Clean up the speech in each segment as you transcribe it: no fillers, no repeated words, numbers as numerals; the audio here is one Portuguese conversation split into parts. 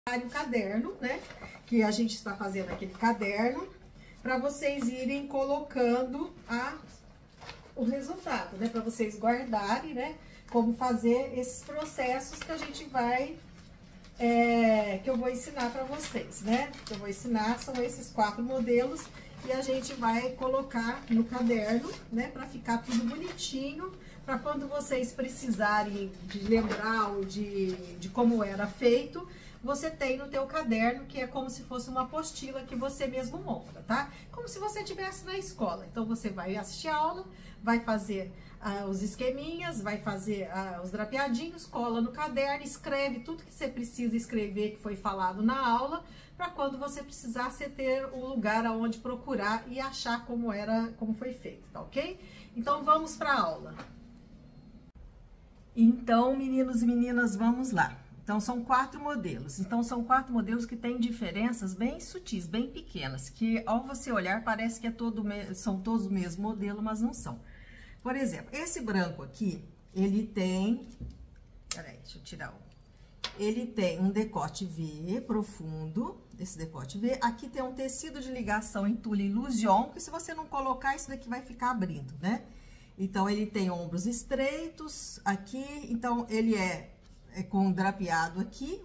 o caderno, né? Que a gente está fazendo aquele caderno, para vocês irem colocando o resultado, né? Para vocês guardarem, né? Como fazer esses processos que a gente vai, que eu vou ensinar para vocês, né? Que eu vou ensinar, são esses 4 modelos e a gente vai colocar no caderno, né? Para ficar tudo bonitinho, para quando vocês precisarem de lembrar ou de como era feito, você tem no teu caderno, que é como se fosse uma apostila que você mesmo monta, tá? Como se você estivesse na escola. Então, você vai assistir a aula, vai fazer os esqueminhas, vai fazer os drapeadinhos, cola no caderno, escreve tudo que você precisa escrever que foi falado na aula, para quando você precisar, você ter um lugar aonde procurar e achar como foi feito, tá ok? Então, vamos para a aula. Então, meninos e meninas, vamos lá. Então, são 4 modelos. Então, são 4 modelos que têm diferenças bem sutis, bem pequenas, que ao você olhar parece que são todos o mesmo modelo, mas não são. Por exemplo, esse branco aqui, ele tem... Peraí, deixa eu tirar ele tem um decote V profundo, esse decote V. Aqui tem um tecido de ligação em tule Illusion, que se você não colocar, isso daqui vai ficar abrindo, né? Então, ele tem ombros estreitos aqui, então ele é com um drapeado aqui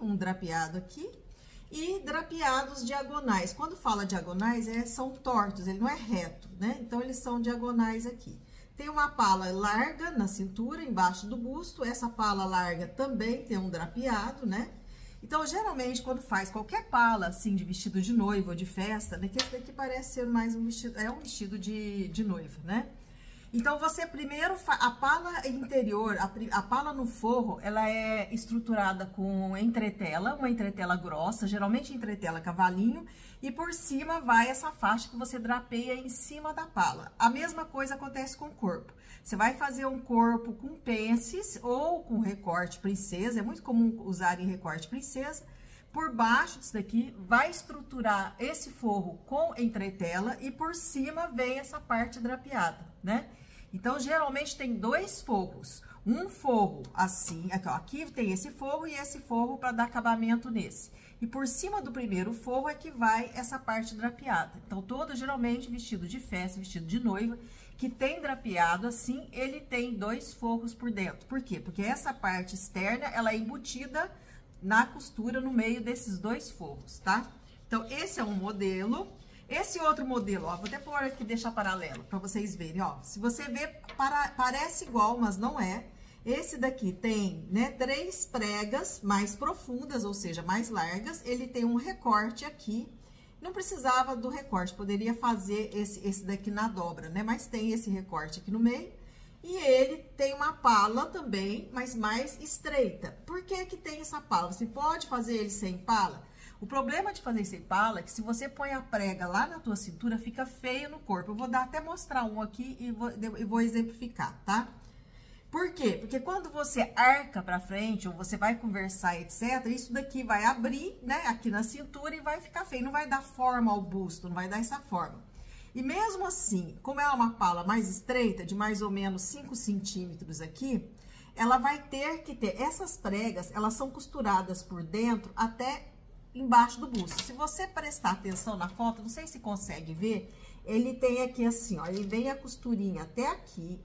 e drapeados diagonais. Quando fala diagonais, são tortos, ele não é reto, né? Então, eles são diagonais aqui. Tem uma pala larga na cintura, embaixo do busto. Essa pala larga também tem um drapeado, né? Então, geralmente, quando faz qualquer pala, assim, de vestido de noiva ou de festa, né? Que esse daqui parece ser mais um vestido, um vestido de noiva, né? Então, você primeiro, a pala interior, a pala no forro, ela é estruturada com entretela, uma entretela grossa, geralmente entretela cavalinho, e por cima vai essa faixa que você drapeia em cima da pala. A mesma coisa acontece com o corpo. Você vai fazer um corpo com pences ou com recorte princesa, é muito comum usar em recorte princesa. Por baixo disso daqui, vai estruturar esse forro com entretela e por cima vem essa parte drapeada, né? Então, geralmente tem 2 forros. Um forro assim, aqui tem esse forro e esse forro para dar acabamento nesse. E por cima do primeiro forro é que vai essa parte drapeada. Então, geralmente, vestido de festa, vestido de noiva, que tem drapeado assim, ele tem 2 forros por dentro. Por quê? Porque essa parte externa, ela é embutida na costura no meio desses 2 forros, tá? Então, esse é um modelo. Esse outro modelo, ó, vou até pôr aqui, deixar paralelo, pra vocês verem, ó. Se você ver, parece igual, mas não é. Esse daqui tem, né, 3 pregas mais profundas, ou seja, mais largas. Ele tem um recorte aqui. Não precisava do recorte, poderia fazer esse daqui na dobra, né? Mas tem esse recorte aqui no meio. E ele tem uma pala também, mas mais estreita. Por que que tem essa pala? Você pode fazer ele sem pala? O problema de fazer sem pala é que se você põe a prega lá na tua cintura, fica feio no corpo. Eu vou até mostrar um aqui e vou exemplificar, tá? Por quê? Porque quando você arca pra frente, ou você vai conversar, etc., isso daqui vai abrir, né, aqui na cintura e vai ficar feio. Não vai dar forma ao busto, não vai dar essa forma. E mesmo assim, como é uma pala mais estreita, de mais ou menos 5 centímetros aqui, ela vai ter que ter... Essas pregas, elas são costuradas por dentro até embaixo do busto. Se você prestar atenção na foto, não sei se consegue ver, ele tem aqui assim, ó, ele vem a costurinha até aqui,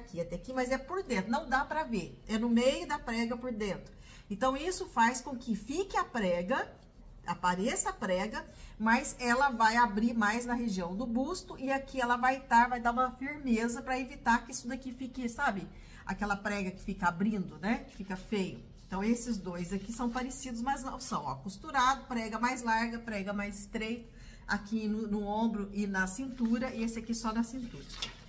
mas é por dentro, não dá pra ver, é no meio da prega por dentro. Então, isso faz com que fique a prega, apareça a prega, mas ela vai abrir mais na região do busto e aqui ela vai dar uma firmeza para evitar que isso daqui fique, sabe, aquela prega que fica abrindo, né, que fica feio. Então, esses 2 aqui são parecidos, mas não são, ó, costurado, prega mais larga, prega mais estreita, aqui no ombro e na cintura, e esse aqui só na cintura.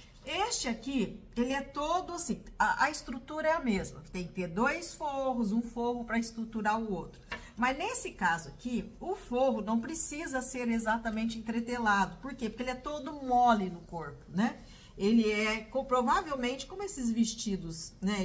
Este aqui, ele é todo assim, a estrutura é a mesma, tem que ter 2 forros, um forro para estruturar o outro. Mas nesse caso aqui, o forro não precisa ser exatamente entretelado, por quê? Porque ele é todo mole no corpo, né? Ele provavelmente, como esses vestidos, né,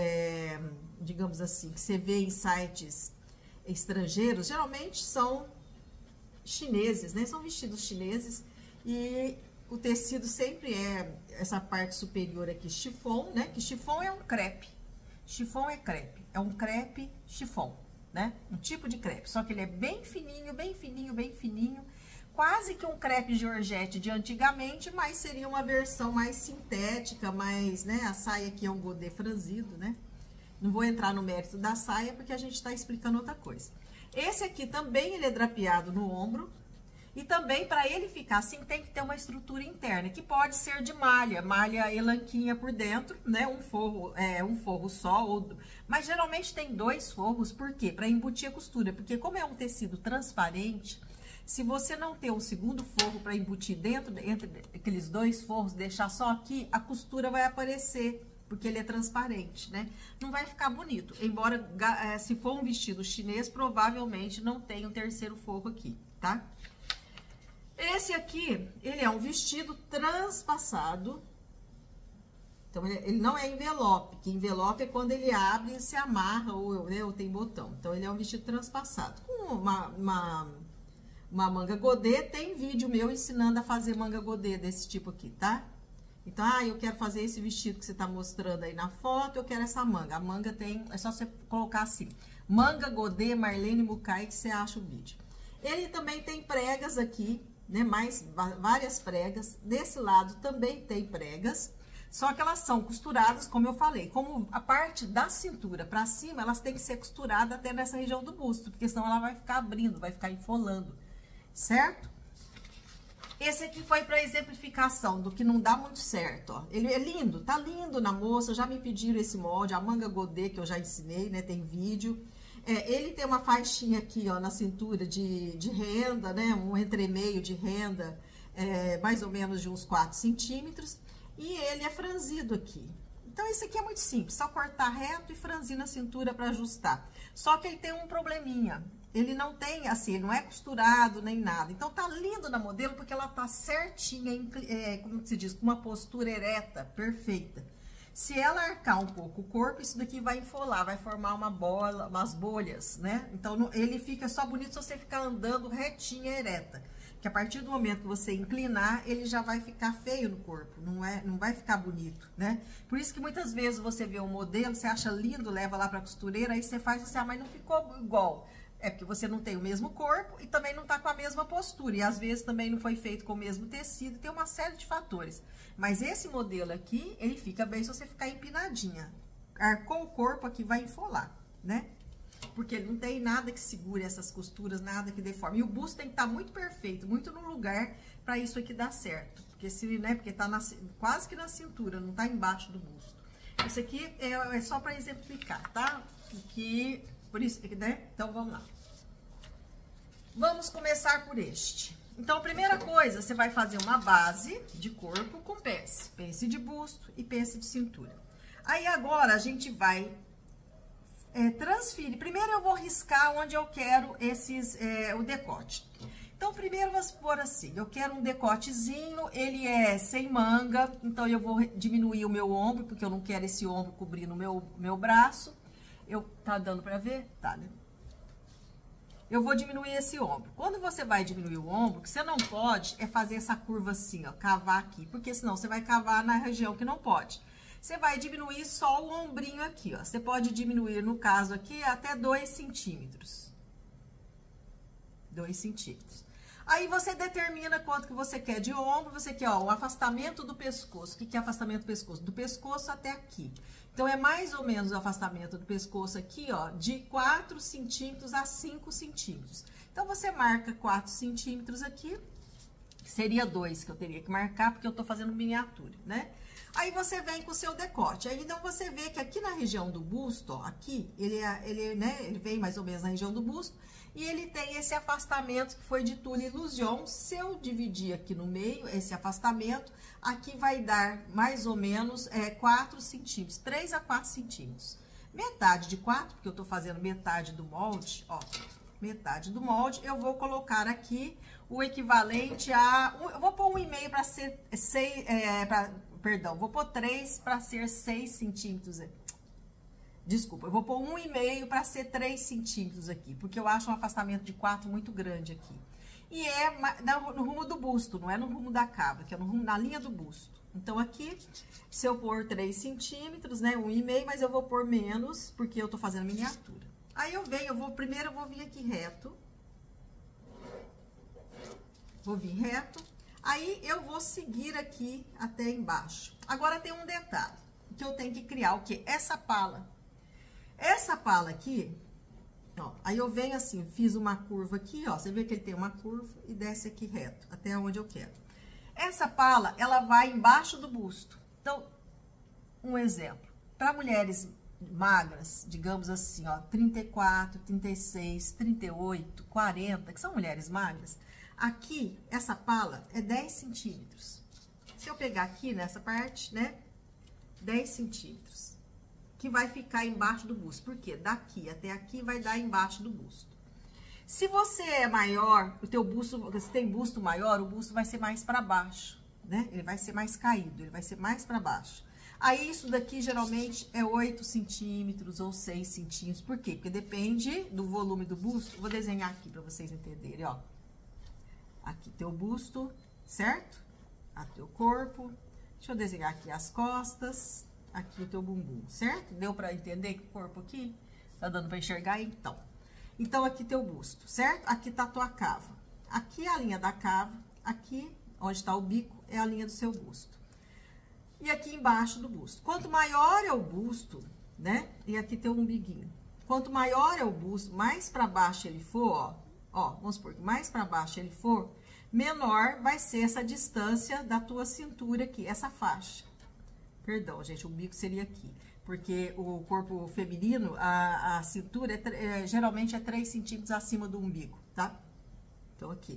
digamos assim, que você vê em sites estrangeiros, geralmente são chineses, né? São vestidos chineses e o tecido sempre é essa parte superior aqui, chiffon, né? Que chiffon é um crepe. Chiffon é crepe, é um crepe chiffon, né? Um tipo de crepe, só que ele é bem fininho, bem fininho, bem fininho. Quase que um crepe georgette de antigamente, mas seria uma versão mais sintética, mais, né? A saia aqui é um godê franzido, né? Não vou entrar no mérito da saia, porque a gente tá explicando outra coisa. Esse aqui também, ele é drapeado no ombro. E também, para ele ficar assim, tem que ter uma estrutura interna, que pode ser de malha, malha elanquinha por dentro, né? Um forro só, mas geralmente tem 2 forros, por quê? Para embutir a costura, porque como é um tecido transparente, se você não ter um segundo forro para embutir entre aqueles 2 forros, deixar só aqui, a costura vai aparecer, porque ele é transparente, né? Não vai ficar bonito, embora se for um vestido chinês, provavelmente não tem um terceiro forro aqui, tá? Esse aqui, ele é um vestido transpassado. Então, ele não é envelope, que envelope é quando ele abre e se amarra ou tem botão. Então, ele é um vestido transpassado. Com uma manga godê, tem vídeo meu ensinando a fazer manga godê desse tipo aqui, tá? Então, eu quero fazer esse vestido que você tá mostrando aí na foto, eu quero essa manga. A manga tem, é só você colocar assim, manga godê Marlene Mukai, que você acha o vídeo. Ele também tem pregas aqui, né, várias pregas. Desse lado também tem pregas, só que elas são costuradas, como eu falei, como a parte da cintura para cima, elas têm que ser costuradas até nessa região do busto, porque senão ela vai ficar abrindo, vai ficar enfolando, certo? Esse aqui foi para exemplificação do que não dá muito certo, ó. Ele é lindo, tá lindo na moça, já me pediram esse molde, a manga godê que eu já ensinei, né, tem vídeo. Ele tem uma faixinha aqui, ó, na cintura de renda, né? Um entremeio de renda, mais ou menos de uns 4 centímetros. E ele é franzido aqui. Então, esse aqui é muito simples, só cortar reto e franzir na cintura para ajustar. Só que ele tem um probleminha. Ele não tem, assim, não é costurado nem nada. Então, tá lindo na modelo porque ela tá certinha, como se diz, com uma postura ereta, perfeita. Se ela arcar um pouco o corpo, isso daqui vai enfolar, vai formar uma bola, umas bolhas, né? Então, ele fica só bonito se você ficar andando retinha, ereta. Que a partir do momento que você inclinar, ele já vai ficar feio no corpo, não vai ficar bonito, né? Por isso que muitas vezes você vê um modelo, você acha lindo, leva lá pra costureira, aí você faz assim, mas não ficou igual. É porque você não tem o mesmo corpo e também não tá com a mesma postura. E às vezes também não foi feito com o mesmo tecido, tem uma série de fatores. Mas esse modelo aqui, ele fica bem se você ficar empinadinha. Arcou o corpo aqui, vai enfolar, né? Porque ele não tem nada que segure essas costuras, nada que deforme. E o busto tem que estar muito perfeito, muito no lugar para isso aqui dar certo. Porque se, né, porque tá quase que na cintura, não tá embaixo do busto. Isso aqui é só para exemplificar, tá? Por isso, né? Então, vamos lá. Vamos começar por este. Então, a primeira coisa, você vai fazer uma base de corpo com pence. Pence de busto e pence de cintura. Aí, agora, a gente vai transferir. Primeiro, eu vou riscar onde eu quero o decote. Então, primeiro, vamos supor assim, eu quero um decotezinho, ele é sem manga, então eu vou diminuir o meu ombro, porque eu não quero esse ombro cobrindo o meu braço. Tá dando pra ver? Tá, né? Eu vou diminuir esse ombro. Quando você vai diminuir o ombro, o que você não pode é fazer essa curva assim, ó, cavar aqui, porque senão você vai cavar na região que não pode. Você vai diminuir só o ombrinho aqui, ó. Você pode diminuir, no caso aqui, até 2 centímetros. 2 centímetros. Aí, você determina quanto que você quer de ombro, você quer, ó, o afastamento do pescoço. O que é afastamento do pescoço? Do pescoço até aqui. Então, é mais ou menos o afastamento do pescoço aqui, ó, de 4 centímetros a 5 centímetros. Então, você marca 4 centímetros aqui, que seria 2 que eu teria que marcar, porque eu tô fazendo miniatura, né? Aí, você vem com o seu decote. Aí, então, você vê que aqui na região do busto, ó, aqui, ele vem mais ou menos na região do busto, e ele tem esse afastamento que foi de Tulle Illusion. Se eu dividir aqui no meio, esse afastamento, aqui vai dar mais ou menos 4 centímetros, 3 a 4 centímetros. Metade de 4, porque eu tô fazendo metade do molde, ó, metade do molde, eu vou colocar aqui o equivalente a... eu vou pôr 1,5 para ser 6... perdão, vou pôr 3 para ser 6 centímetros aqui. Desculpa, eu vou pôr 1,5 para ser 3 centímetros aqui, porque eu acho um afastamento de 4 muito grande aqui. E no rumo do busto, não é no rumo da cava, que é na linha do busto. Então, aqui, se eu pôr 3 centímetros, né, 1,5, mas eu vou pôr menos, porque eu tô fazendo miniatura. Aí eu venho, primeiro eu vou vir aqui reto. Vou vir reto. Aí eu vou seguir aqui até embaixo. Agora tem um detalhe, que eu tenho que criar o quê? Essa pala. Essa pala aqui, ó, aí eu venho assim, fiz uma curva aqui, ó, você vê que ele tem uma curva e desce aqui reto, até onde eu quero. Essa pala, ela vai embaixo do busto. Então, um exemplo, para mulheres magras, digamos assim, ó, 34, 36, 38, 40, que são mulheres magras, aqui, essa pala é 10 centímetros. Se eu pegar aqui nessa parte, né, 10 centímetros, que vai ficar embaixo do busto. Por quê? Daqui até aqui vai dar embaixo do busto. Se você é maior, o teu busto, você tem busto maior, o busto vai ser mais para baixo, né? Ele vai ser mais caído, ele vai ser mais para baixo. Aí, isso daqui, geralmente, é 8 centímetros ou 6 centímetros. Por quê? Porque depende do volume do busto. Vou desenhar aqui para vocês entenderem, ó. Aqui teu busto, certo? Aqui teu corpo. Deixa eu desenhar aqui as costas. Aqui o teu bumbum, certo? Deu para entender que o corpo aqui? Tá dando para enxergar? Então, aqui teu busto, certo? Aqui tá a tua cava. Aqui é a linha da cava. Aqui, onde tá o bico, é a linha do seu busto. E aqui embaixo do busto. Quanto maior é o busto, né? E aqui tem o umbiguinho. Quanto maior é o busto, mais para baixo ele for, ó, vamos supor que mais para baixo ele for, menor vai ser essa distância da tua cintura aqui, essa faixa. Perdão, gente, o bico seria aqui. Porque o corpo feminino, a cintura geralmente é 3 centímetros acima do umbigo, tá? Então, aqui.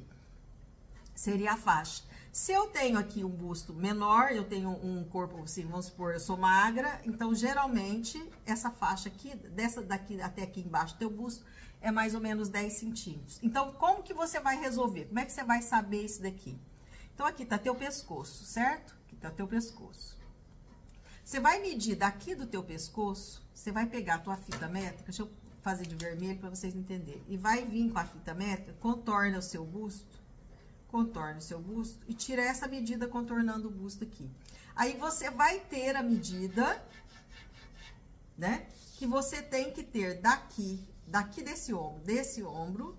Seria a faixa. Se eu tenho aqui um busto menor, eu tenho um corpo, assim, vamos supor, eu sou magra, então, geralmente, essa faixa aqui, dessa daqui até aqui embaixo do teu busto, é mais ou menos 10 centímetros. Então, como que você vai resolver? Como é que você vai saber isso daqui? Então, aqui tá teu pescoço, certo? Aqui tá teu pescoço. Você vai medir daqui do teu pescoço, você vai pegar a tua fita métrica, deixa eu fazer de vermelho para vocês entenderem, e vai vir com a fita métrica, contorna o seu busto, e tira essa medida contornando o busto aqui. Aí, você vai ter a medida, né, que você tem que ter daqui desse ombro,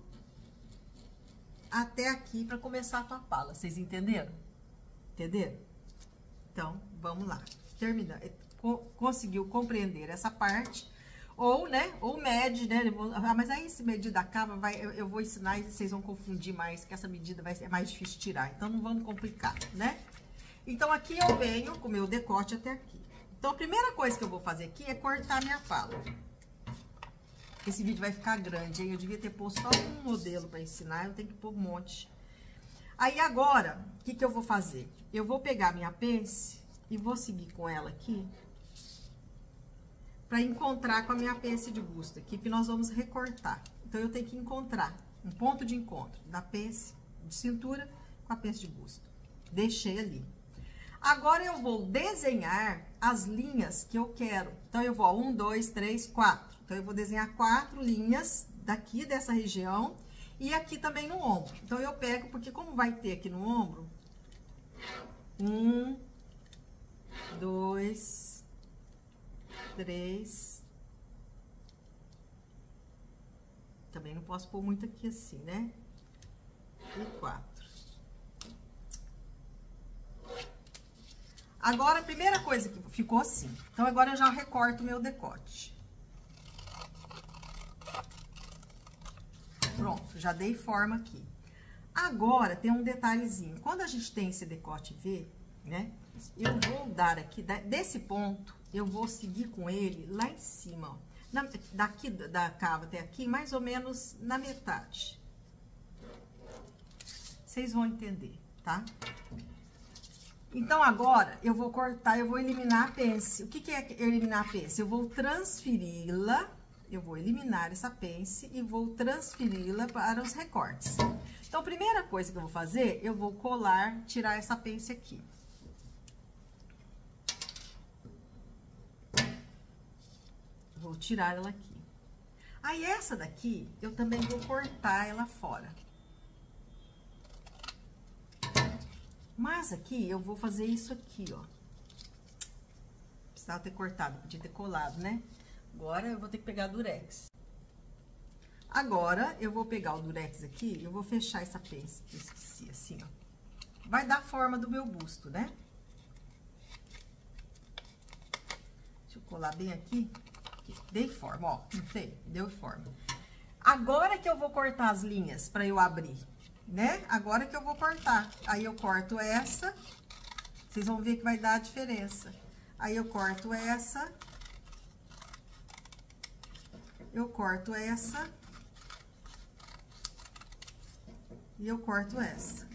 até aqui para começar a tua pala. Vocês entenderam? Entenderam? Então, vamos lá. Termina, conseguiu compreender essa parte, ou, né, ou mede, né, mas aí se medir da cava, eu vou ensinar e vocês vão confundir mais, que essa medida é mais difícil de tirar, então não vamos complicar, né? Então, aqui eu venho com o meu decote até aqui. Então, a primeira coisa que eu vou fazer aqui é cortar minha pala. Esse vídeo vai ficar grande, hein? Eu devia ter posto só um modelo para ensinar, eu tenho que pôr um monte. Aí, agora, o que eu vou fazer? Eu vou pegar minha pence e vou seguir com ela aqui, para encontrar com a minha pence de busto aqui, que nós vamos recortar. Então, eu tenho que encontrar um ponto de encontro da pence de cintura com a pence de busto. Deixei ali. Agora, eu vou desenhar as linhas que eu quero. Então, eu vou, ó, 1, 2, 3, 4. Então, eu vou desenhar 4 linhas daqui dessa região e aqui também no ombro. Então, eu pego, porque como vai ter aqui no ombro, 1, 2, 3. Também não posso pôr muito aqui assim, né? E 4. Agora, a primeira coisa que ficou assim. Então, agora eu já recorto o meu decote. Pronto, já dei forma aqui. Agora, tem um detalhezinho. Quando a gente tem esse decote V, né? Eu vou dar aqui, desse ponto, eu vou seguir com ele lá em cima, ó. Daqui da cava até aqui, mais ou menos na metade. Vocês vão entender, tá? Então, agora, eu vou cortar, eu vou eliminar a pence. O que é eliminar a pence? Eu vou transferi-la, eu vou eliminar essa pence e vou transferi-la para os recortes. Então, a primeira coisa que eu vou fazer, eu vou colar, tirar essa pence aqui. Vou tirar ela aqui. Aí, essa daqui, eu também vou cortar ela fora. Mas aqui, eu vou fazer isso aqui, ó. Precisava ter cortado, podia ter colado, né? Agora, eu vou ter que pegar durex. Agora, eu vou pegar o durex aqui, eu vou fechar essa pence que eu esqueci, assim, ó. Vai dar a forma do meu busto, né? Deixa eu colar bem aqui. Dei forma, ó, não sei, deu forma. Agora que eu vou cortar as linhas pra eu abrir, né? Agora que eu vou cortar. Aí eu corto essa, vocês vão ver que vai dar a diferença. Aí eu corto essa. Eu corto essa. E eu corto essa.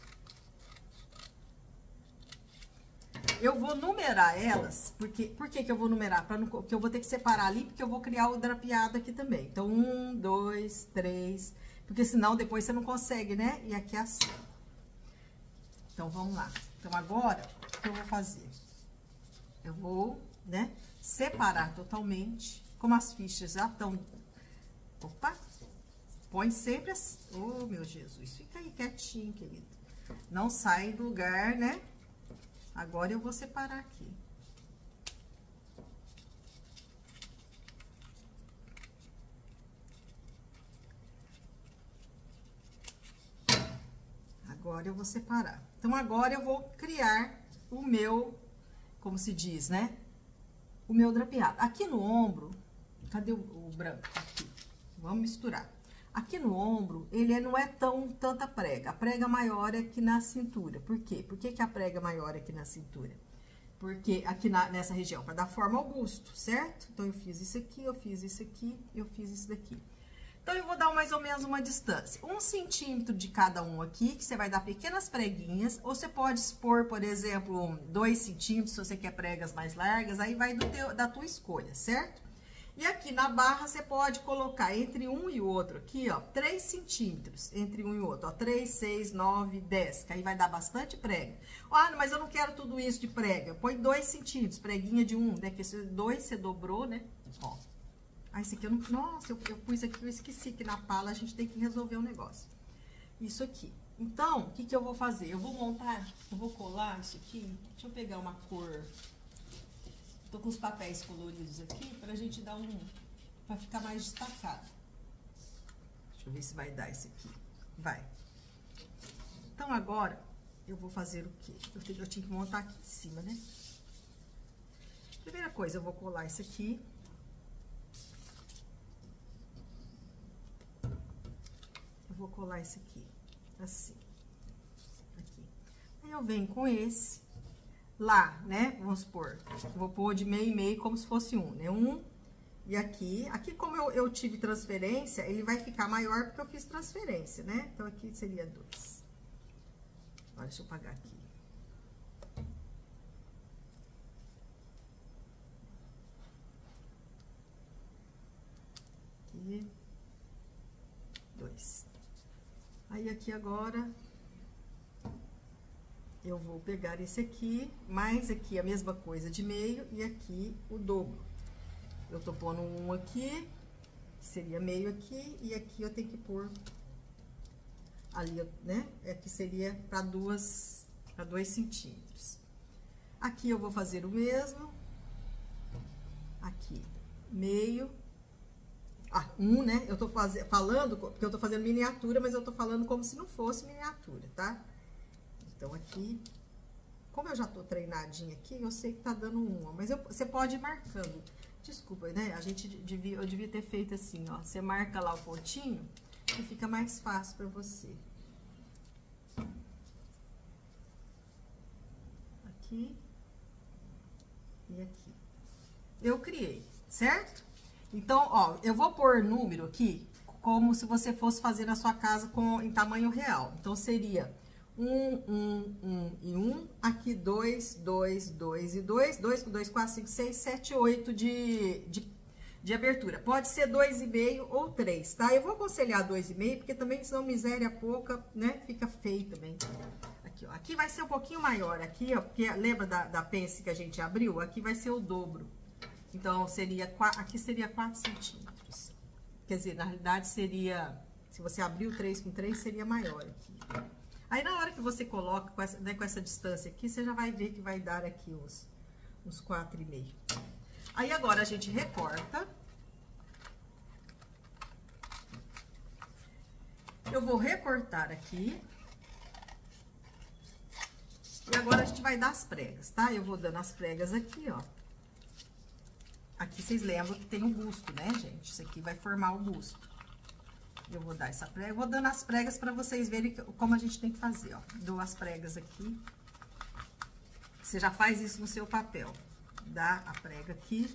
Eu vou numerar elas, por que que eu vou numerar? Porque eu vou ter que separar ali, porque eu vou criar o drapeado aqui também. Então, 1, 2, 3, porque senão depois você não consegue, né? E aqui é assim. Então, vamos lá. Então, agora, o que eu vou fazer? Eu vou, né, separar totalmente, como as fichas já estão... Opa! Põe sempre as... Oh, meu Jesus, fica aí quietinho, querido. Não sai do lugar, né? Agora, eu vou separar aqui. Agora, eu vou separar. Então, agora, eu vou criar o meu, como se diz, né? O meu drapeado. Aqui no ombro, cadê o branco? Aqui. Vamos misturar. Aqui no ombro, ele não é tanta prega. A prega maior é aqui na cintura. Por quê? Por que que a prega maior é aqui na cintura? Porque aqui nessa região, para dar forma ao busto, certo? Então, eu fiz isso aqui, eu fiz isso aqui, eu fiz isso daqui. Então, eu vou dar mais ou menos uma distância. 1 centímetro de cada um aqui, que você vai dar pequenas preguinhas. Ou você pode expor, por exemplo, 2 centímetros, se você quer pregas mais largas. Aí, vai da tua escolha, certo? E aqui na barra, você pode colocar entre um e o outro aqui, ó, 3 centímetros entre um e o outro, ó, 3, 6, 9, 10, que aí vai dar bastante prega. Ah, mas eu não quero tudo isso de prega. Põe 2 centímetros, preguinha de 1, né, que esse 2 você dobrou, né, ó. Ah, esse aqui eu não... Nossa, eu pus aqui, eu esqueci que na pala a gente tem que resolver um negócio. Isso aqui. Então, o que que eu vou fazer? Eu vou montar, eu vou colar isso aqui, deixa eu pegar uma cor... Tô com os papéis coloridos aqui pra gente dar pra ficar mais destacado. Deixa eu ver se vai dar esse aqui. Vai. Então, agora, eu vou fazer o quê? Eu tinha que montar aqui em cima, né? Primeira coisa, eu vou colar isso aqui. Eu vou colar esse aqui, assim. Aqui. Aí, eu venho com esse... Lá, né? Vamos supor, eu vou pôr de meio e meio como se fosse 1, né? 1 e aqui. Aqui, como eu tive transferência, ele vai ficar maior porque eu fiz transferência, né? Então, aqui seria 2. Agora, deixa eu apagar aqui. Aqui. 2. Aí, aqui agora... Eu vou pegar esse aqui, mais aqui a mesma coisa de meio e aqui o dobro. Eu tô pondo 1 aqui, seria meio aqui, e aqui eu tenho que pôr ali, né? Aqui seria para 2 centímetros. Aqui eu vou fazer o mesmo. Aqui, meio. Ah, 1, né? Eu tô falando, porque eu tô fazendo miniatura, mas eu tô falando como se não fosse miniatura, tá? Então, aqui, como eu já tô treinadinha aqui, eu sei que tá dando 1, mas você pode ir marcando. Desculpa, né? Eu devia ter feito assim, ó. Você marca lá o pontinho e fica mais fácil pra você. Aqui e aqui. Eu criei, certo? Então, ó, eu vou pôr número aqui como se você fosse fazer na sua casa em tamanho real. Então, seria... 1, 1, 1 e 1, aqui 2, 2, 2 e 2, 2 com 2, 4, 5, 6, 7, 8 de abertura. Pode ser 2,5 ou 3, tá? Eu vou aconselhar 2,5, porque também, senão miséria pouca, né? Fica feio também. Aqui, ó. Aqui vai ser um pouquinho maior, aqui, ó, porque lembra da pence que a gente abriu? Aqui vai ser o dobro. Então, aqui seria 4 centímetros. Quer dizer, na realidade, seria... Se você abrir o 3 com 3, seria maior aqui. Aí, na hora que você coloca com essa distância aqui, você já vai ver que vai dar aqui uns 4,5. Aí, agora, a gente recorta. Eu vou recortar aqui. E agora a gente vai dar as pregas, tá? Eu vou dando as pregas aqui, ó. Aqui vocês lembram que tem o busto, né, gente? Isso aqui vai formar o busto. Eu vou dar essa prega, eu vou dando as pregas pra vocês verem como a gente tem que fazer, ó. Dou as pregas aqui. Você já faz isso no seu papel. Dá a prega aqui.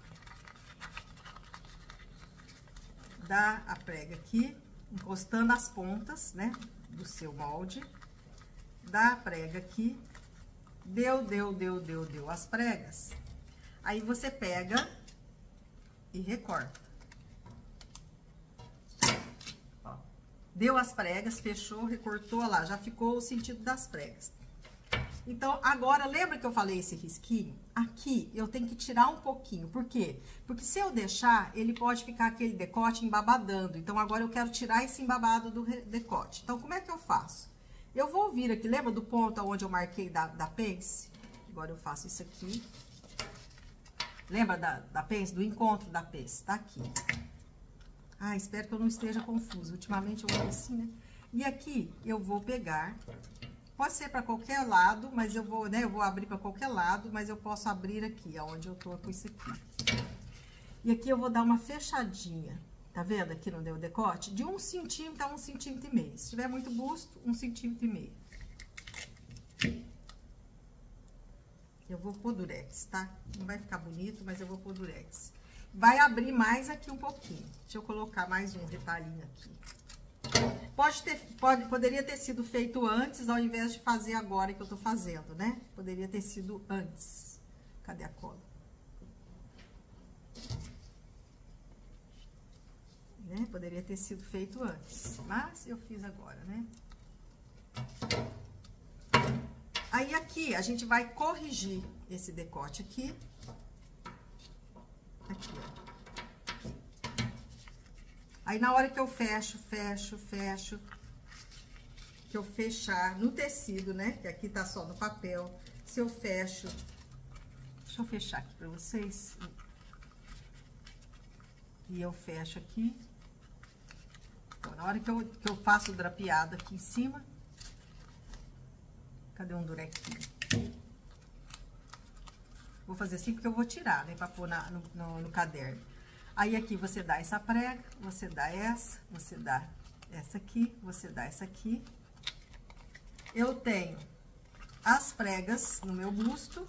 Dá a prega aqui, encostando as pontas, né, do seu molde. Dá a prega aqui. Deu as pregas. Aí você pega e recorta. Ó, deu as pregas, fechou, recortou, ó lá, já ficou o sentido das pregas. Então, agora, lembra que eu falei esse risquinho? Aqui, eu tenho que tirar um pouquinho. Por quê? Porque se eu deixar, ele pode ficar aquele decote embabadando. Então, agora eu quero tirar esse embabado do decote. Então, como é que eu faço? Eu vou vir aqui, lembra do ponto onde eu marquei da pence? Agora, eu faço isso aqui. Lembra da pence? Do encontro da pence? Tá aqui. Ah, espero que eu não esteja confusa. Ultimamente, eu vou assim, né? E aqui, eu vou pegar... Pode ser para qualquer lado, mas eu vou, né? Eu vou abrir para qualquer lado, mas eu posso abrir aqui, aonde eu tô com isso aqui. E aqui eu vou dar uma fechadinha, tá vendo? Aqui no decote, de 1 centímetro a 1,5 centímetros. Se tiver muito busto, 1,5 centímetros. Eu vou pôr durex, tá? Não vai ficar bonito, mas eu vou pôr durex. Vai abrir mais aqui um pouquinho. Deixa eu colocar mais um retalhinho aqui. Poderia ter sido feito antes, ao invés de fazer agora que eu tô fazendo, né? Poderia ter sido antes. Cadê a cola? Né? Poderia ter sido feito antes, mas eu fiz agora, né? Aí, aqui, a gente vai corrigir esse decote aqui. Aqui, ó. Aí, na hora que eu fecho, que eu fechar no tecido, né? Que aqui tá só no papel. Se eu fecho... Deixa eu fechar aqui pra vocês. E eu fecho aqui. Então, na hora que eu faço o drapeado aqui em cima... Cadê um durequinho? Vou fazer assim porque eu vou tirar, né? Pra pôr no caderno. Aí, aqui, você dá essa prega, você dá essa, você dá essa aqui, você dá essa aqui. Eu tenho as pregas no meu busto.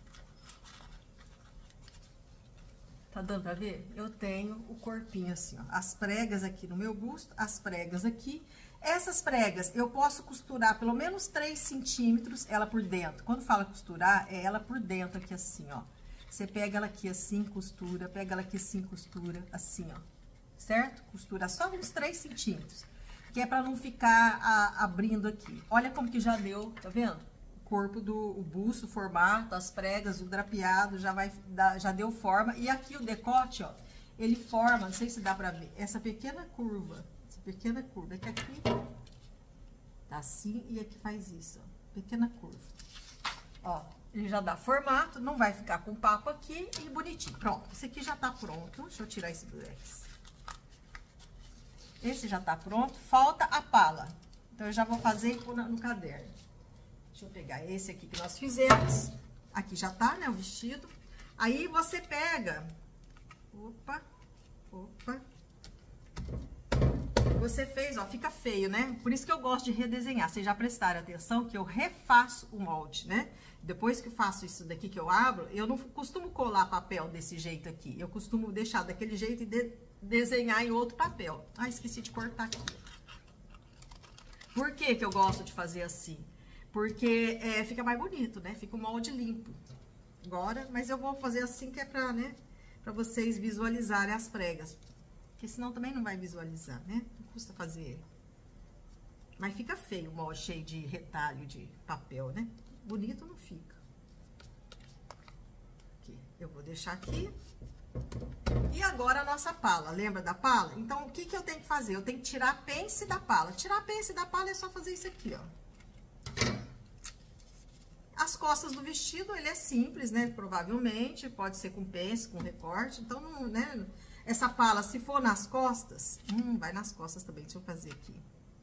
Tá dando pra ver? Eu tenho o corpinho assim, ó. As pregas aqui no meu busto, as pregas aqui. Essas pregas, eu posso costurar pelo menos 3 centímetros ela por dentro. Quando fala costurar, é ela por dentro aqui assim, ó. Você pega ela aqui assim, costura, pega ela aqui assim, costura, assim, ó. Certo? Costura só uns 3 centímetros. Que é pra não ficar abrindo aqui. Olha como que já deu, tá vendo? O corpo o busto, o formato, as pregas, o drapeado, já deu forma. E aqui o decote, ó, ele forma, não sei se dá pra ver, essa pequena curva. Essa pequena curva. É que aqui tá assim e aqui faz isso, ó. Pequena curva. Ó. Ele já dá formato, não vai ficar com papo aqui e bonitinho. Pronto, esse aqui já tá pronto. Deixa eu tirar esse durex. Esse já tá pronto. Falta a pala. Então, eu já vou fazer no caderno. Deixa eu pegar esse aqui que nós fizemos. Aqui já tá, né, o vestido. Aí, você pega... Opa. Você fez, ó, fica feio, né? Por isso que eu gosto de redesenhar. Vocês já prestaram atenção que eu refaço o molde, né? Depois que eu faço isso daqui que eu abro, eu não costumo colar papel desse jeito aqui. Eu costumo deixar daquele jeito e desenhar em outro papel. Ah, esqueci de cortar aqui. Por que que eu gosto de fazer assim? Porque fica mais bonito, né? Fica um molde limpo. Agora, mas eu vou fazer assim que é pra, né? Pra vocês visualizarem as pregas. Porque senão também não vai visualizar, né? Não custa fazer. Mas fica feio o molde cheio de retalho de papel, né? Bonito não fica. Aqui, eu vou deixar aqui. E agora a nossa pala, lembra da pala? Então, o que que eu tenho que fazer? Eu tenho que tirar a pence da pala. Tirar a pence da pala é só fazer isso aqui, ó. As costas do vestido, ele é simples, né? Provavelmente, pode ser com pence, com recorte. Então, né? Essa pala, se for nas costas... vai nas costas também, deixa eu fazer aqui.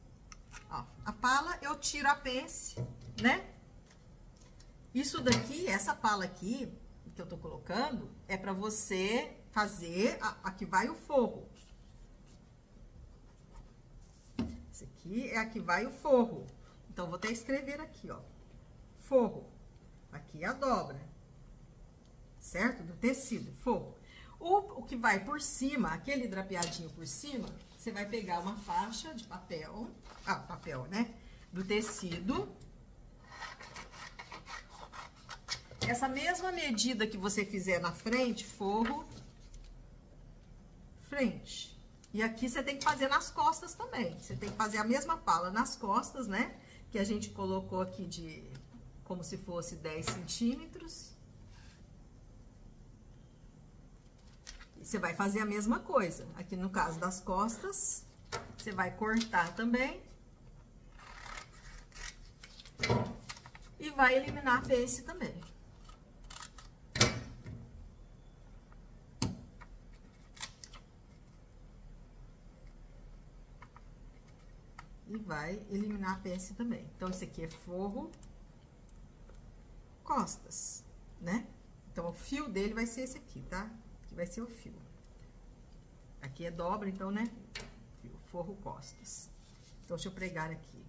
pala, eu tiro a pence, né? Isso daqui, essa pala aqui, que eu tô colocando, é pra você fazer, aqui vai o forro. Esse aqui é aqui vai o forro. Então, vou até escrever aqui, ó. Forro. Aqui é a dobra. Certo? Do tecido, forro. O que vai por cima, aquele drapeadinho por cima, você vai pegar uma faixa de papel, papel, né? Do tecido. Essa mesma medida que você fizer na frente, forro, frente. E aqui você tem que fazer nas costas também. Você tem que fazer a mesma pala nas costas, né? Que a gente colocou aqui de como se fosse 10 centímetros. E você vai fazer a mesma coisa. Aqui no caso das costas, você vai cortar também. E vai eliminar a pence também. E vai eliminar a pence também. Então, esse aqui é forro, costas, né? Então, o fio dele vai ser esse aqui, tá? Aqui vai ser o fio. Aqui é dobra, então, né? Fio, forro, costas. Então, deixa eu pregar aqui.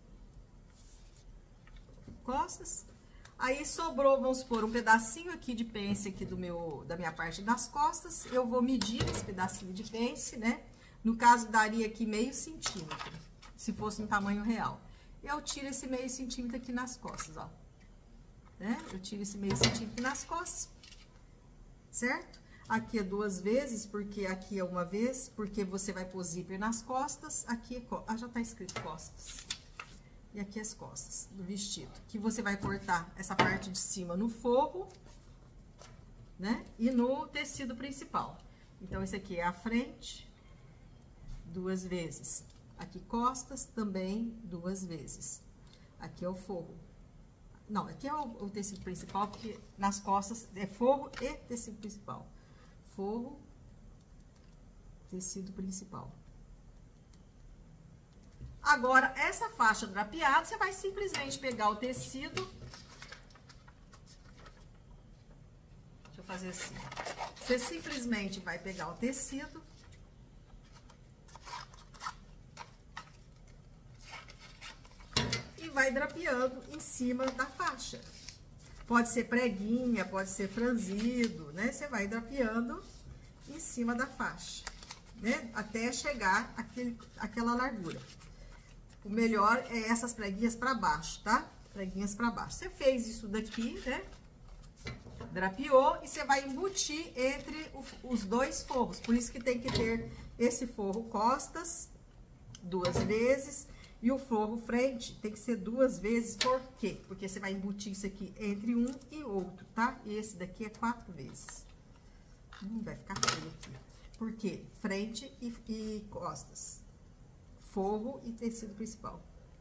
Costas. Aí, sobrou, vamos supor, um pedacinho aqui de pence aqui da minha parte das costas. Eu vou medir esse pedacinho de pence, né? No caso, daria aqui meio centímetro. Se fosse no tamanho real. Eu tiro esse meio centímetro aqui nas costas, ó. Né? Eu tiro esse meio centímetro nas costas. Certo? Aqui é 2 vezes, porque aqui é 1 vez, porque você vai pôr zíper nas costas. Aqui é... já tá escrito costas. E aqui as costas do vestido. Que você vai cortar essa parte de cima no forro, né? E no tecido principal. Então, esse aqui é a frente, 2 vezes. Aqui costas, também 2 vezes. Aqui é o forro. Não, aqui é o tecido principal, porque nas costas é forro e tecido principal. Forro, tecido principal. Agora, essa faixa drapeada, você vai simplesmente pegar o tecido. Deixa eu fazer assim. Você simplesmente vai pegar o tecido. Vai drapeando em cima da faixa. Pode ser preguinha, pode ser franzido, né? Você vai drapeando em cima da faixa, né? Até chegar aquela largura. O melhor é essas preguinhas para baixo, tá? Preguinhas para baixo. Você fez isso daqui, né? Drapeou e você vai embutir entre os 2 forros. Por isso que tem que ter esse forro costas 2 vezes. E o forro frente tem que ser 2 vezes, por quê? Porque você vai embutir isso aqui entre um e outro, tá? E esse daqui é 4 vezes. Vai ficar feio aqui. Por quê? Frente e costas. Forro e tecido principal.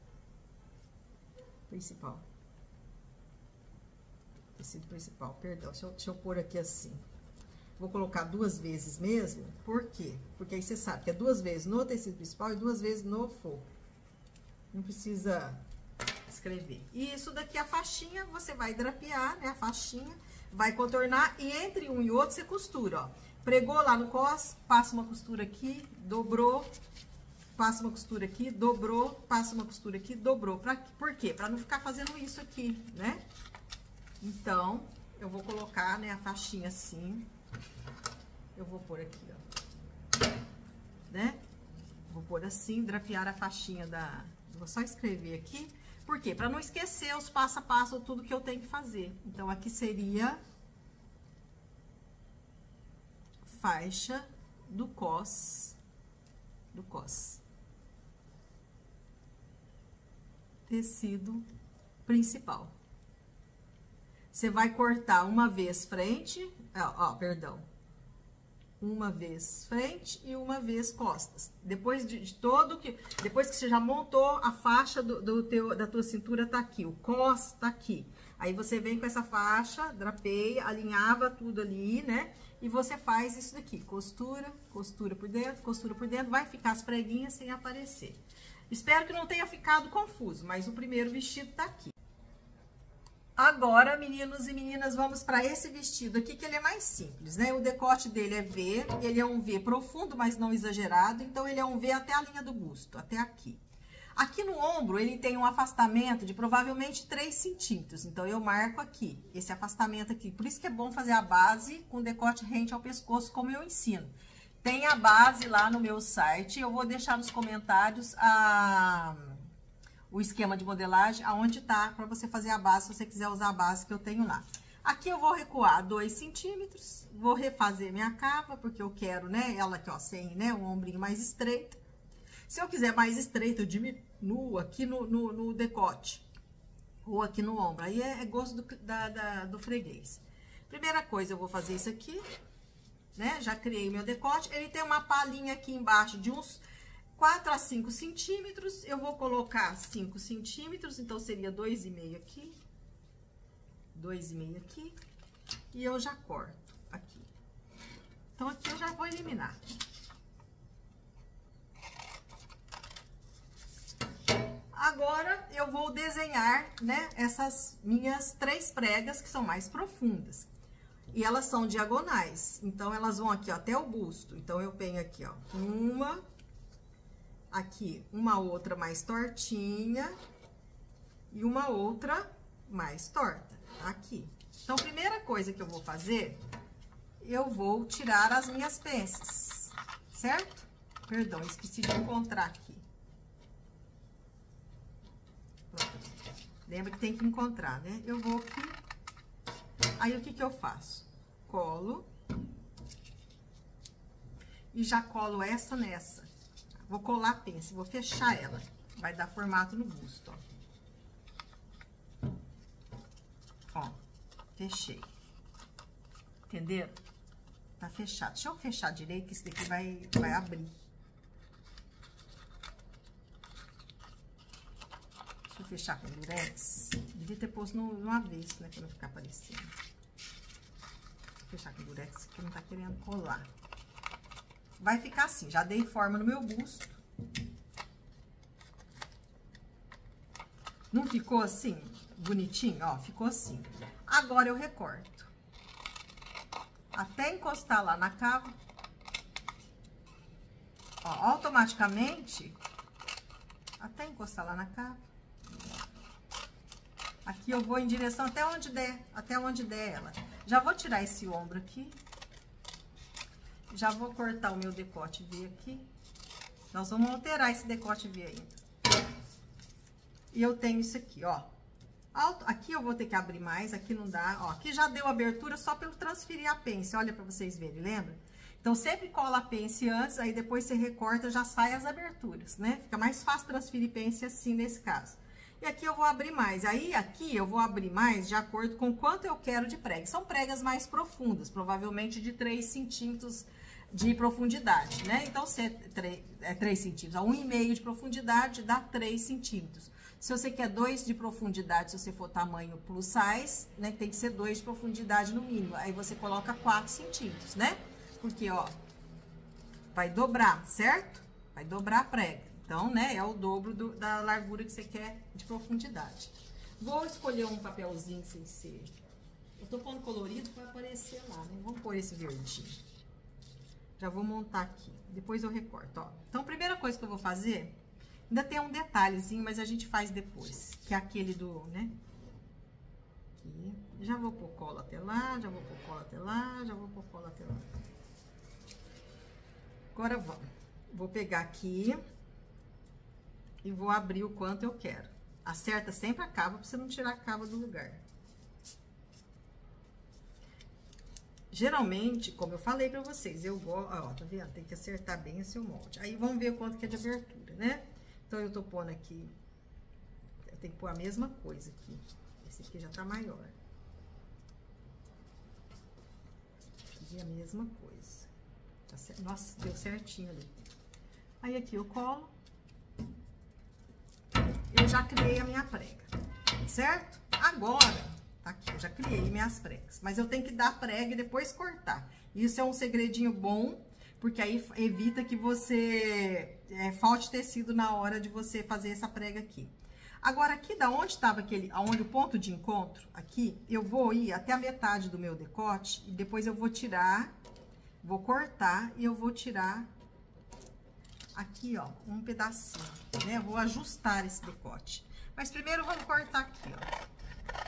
Tecido principal, perdão. Deixa eu pôr aqui assim. Vou colocar 2 vezes mesmo, por quê? Porque aí você sabe que é 2 vezes no tecido principal e 2 vezes no forro. Não precisa escrever. E isso daqui, a faixinha, você vai drapear, né? A faixinha, vai contornar e entre um e outro você costura, ó. Pregou lá no cos, passa uma costura aqui, dobrou, passa uma costura aqui, dobrou, passa uma costura aqui, dobrou. Por quê? Pra não ficar fazendo isso aqui, né? Então, eu vou colocar, né, a faixinha assim. Eu vou pôr aqui, ó. Né? Vou pôr assim, drapear a faixinha da... Vou só escrever aqui. Por quê? Para não esquecer os passo a passo, tudo que eu tenho que fazer. Então, aqui seria faixa do cos. Tecido principal. Você vai cortar uma vez frente, perdão. Uma vez frente e uma vez costas. Depois depois que você já montou a faixa da tua cintura, tá aqui. O cos tá aqui. Aí você vem com essa faixa, drapeia, alinhava tudo ali, né? E você faz isso daqui. Costura, costura por dentro, vai ficar as preguinhas sem aparecer. Espero que não tenha ficado confuso, mas o primeiro vestido tá aqui. Agora, meninos e meninas, vamos para esse vestido aqui, que ele é mais simples, né? O decote dele é V, ele é um V profundo, mas não exagerado, então ele é um V até a linha do busto, até aqui. Aqui no ombro, ele tem um afastamento de provavelmente 3 centímetros, então eu marco aqui, esse afastamento aqui. Por isso que é bom fazer a base com decote rente ao pescoço, como eu ensino. Tem a base lá no meu site, eu vou deixar nos comentários o esquema de modelagem, aonde tá, para você fazer a base, se você quiser usar a base que eu tenho lá. Aqui eu vou recuar 2 centímetros, vou refazer minha cava, porque eu quero, né, ela aqui, ó, sem, né, um ombrinho mais estreito. Se eu quiser mais estreito, eu diminuo aqui no decote, ou aqui no ombro, aí é gosto do freguês. Primeira coisa, eu vou fazer isso aqui, né, já criei meu decote, ele tem uma palhinha aqui embaixo de uns 4 a 5 centímetros, eu vou colocar 5 centímetros, então seria 2,5 aqui, 2,5 aqui, e eu já corto aqui. Então, aqui eu já vou eliminar. Agora, eu vou desenhar, né, essas minhas 3 pregas, que são mais profundas. E elas são diagonais, então, elas vão aqui, ó, até o busto. Então, eu venho aqui, ó, aqui, uma outra mais tortinha e uma outra mais torta, aqui. Então, primeira coisa que eu vou fazer, eu vou tirar as minhas peças, certo? Perdão, esqueci de encontrar aqui. Pronto. Lembra que tem que encontrar, né? Eu vou aqui, aí o que que eu faço? Colo e já colo essa nessa. Vou colar a pence, vou fechar ela. Vai dar formato no busto, ó. Ó, fechei. Entenderam? Tá fechado. Deixa eu fechar direito, que esse daqui vai abrir. Deixa eu fechar com durex. Devia ter posto no avesso, né, pra não ficar aparecendo. Vou fechar com durex, que não tá querendo colar. Vai ficar assim, já dei forma no meu busto. Não ficou assim, bonitinho? Ó, ficou assim. Agora, eu recorto. Até encostar lá na cava. Ó, automaticamente, até encostar lá na cava. Aqui eu vou em direção até onde der ela. Já vou tirar esse ombro aqui. Já vou cortar o meu decote V aqui. Nós vamos alterar esse decote V ainda. E eu tenho isso aqui, ó. Aqui eu vou ter que abrir mais, aqui não dá, ó. Aqui já deu abertura só pelo transferir a pence, olha pra vocês verem, lembra? Então, sempre cola a pence antes, aí depois você recorta, já sai as aberturas, né? Fica mais fácil transferir pence assim, nesse caso. E aqui eu vou abrir mais. Aí, aqui eu vou abrir mais de acordo com quanto eu quero de prega. São pregas mais profundas, provavelmente de 3 centímetros de profundidade, né? Então, se é 3 centímetros, a 1,5 de profundidade dá 3 centímetros. Se você quer 2 de profundidade, se você for tamanho plus size, né? Tem que ser 2 de profundidade no mínimo. Aí você coloca 4 centímetros, né? Porque, ó, vai dobrar, certo? Vai dobrar a prega. Então, né, é o dobro da largura que você quer de profundidade. Vou escolher um papelzinho sem ser... Eu tô pondo colorido para aparecer lá, né? Vamos pôr esse verdinho. Já vou montar aqui. Depois eu recorto, ó. Então, a primeira coisa que eu vou fazer... Ainda tem um detalhezinho, mas a gente faz depois. Que é aquele do, né? Aqui. Já vou pôr cola até lá, já vou pôr cola até lá, já vou pôr cola até lá. Agora, vamos. Vou pegar aqui... E vou abrir o quanto eu quero. Acerta sempre a cava, pra você não tirar a cava do lugar. Geralmente, como eu falei pra vocês, eu gosto... Ó, tá vendo? Tem que acertar bem o seu molde. Aí, vamos ver o quanto que é de abertura, né? Então, eu tô pondo aqui... Eu tenho que pôr a mesma coisa aqui. Esse aqui já tá maior. Aqui é a mesma coisa. Tá certo? Nossa, deu certinho ali. Aí, aqui eu colo. Eu já criei a minha prega, certo? Agora, tá aqui, eu já criei minhas pregas. Mas eu tenho que dar prega e depois cortar. Isso é um segredinho bom, porque aí evita que você falte tecido na hora de você fazer essa prega aqui. Agora, aqui da onde estava onde o ponto de encontro, aqui, eu vou ir até a metade do meu decote e depois eu vou tirar, vou cortar e eu vou tirar aqui, ó, um pedacinho, né? Eu vou ajustar esse decote. Mas primeiro vamos cortar aqui, ó.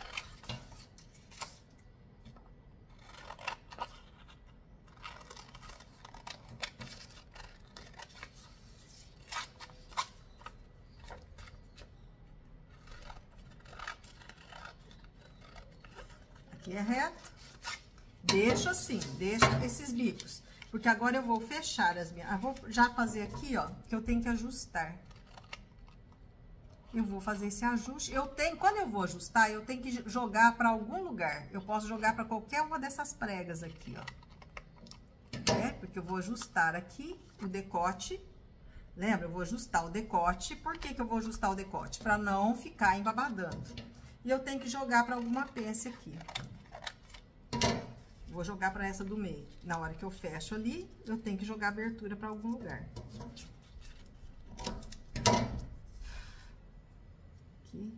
Aqui é reto. Deixa assim, deixa esses bicos. Porque agora eu vou fechar as minhas... Eu vou já fazer aqui, ó, que eu tenho que ajustar. Eu vou fazer esse ajuste. Quando eu vou ajustar, eu tenho que jogar para algum lugar. Eu posso jogar para qualquer uma dessas pregas aqui, ó. Porque eu vou ajustar aqui o decote. Lembra? Eu vou ajustar o decote. Por que que eu vou ajustar o decote? Para não ficar embabadando. E eu tenho que jogar para alguma pence aqui. Vou jogar para essa do meio. Na hora que eu fecho ali, eu tenho que jogar abertura para algum lugar. Aqui.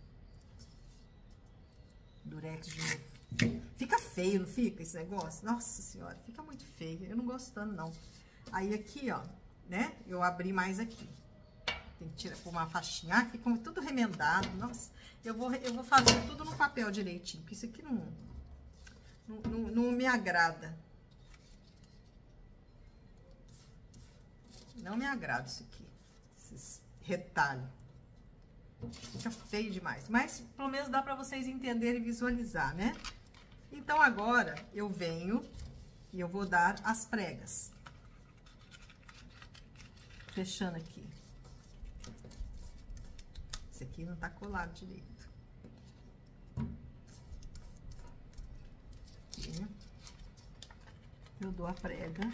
Durex de novo. Fica feio, não fica esse negócio? Nossa senhora, fica muito feio. Eu não gostando, não. Aí aqui, ó, né? Eu abri mais aqui. Tem que tirar por uma faixinha. Ah, fica tudo remendado. Nossa, eu vou fazer tudo no papel direitinho, porque isso aqui não me agrada. Não me agrada isso aqui. Esses retalhos. Fica feio demais. Mas, pelo menos, dá pra vocês entenderem e visualizar, né? Então, agora, eu venho e eu vou dar as pregas. Fechando aqui. Esse aqui não tá colado direito. Aqui. Eu dou a prega.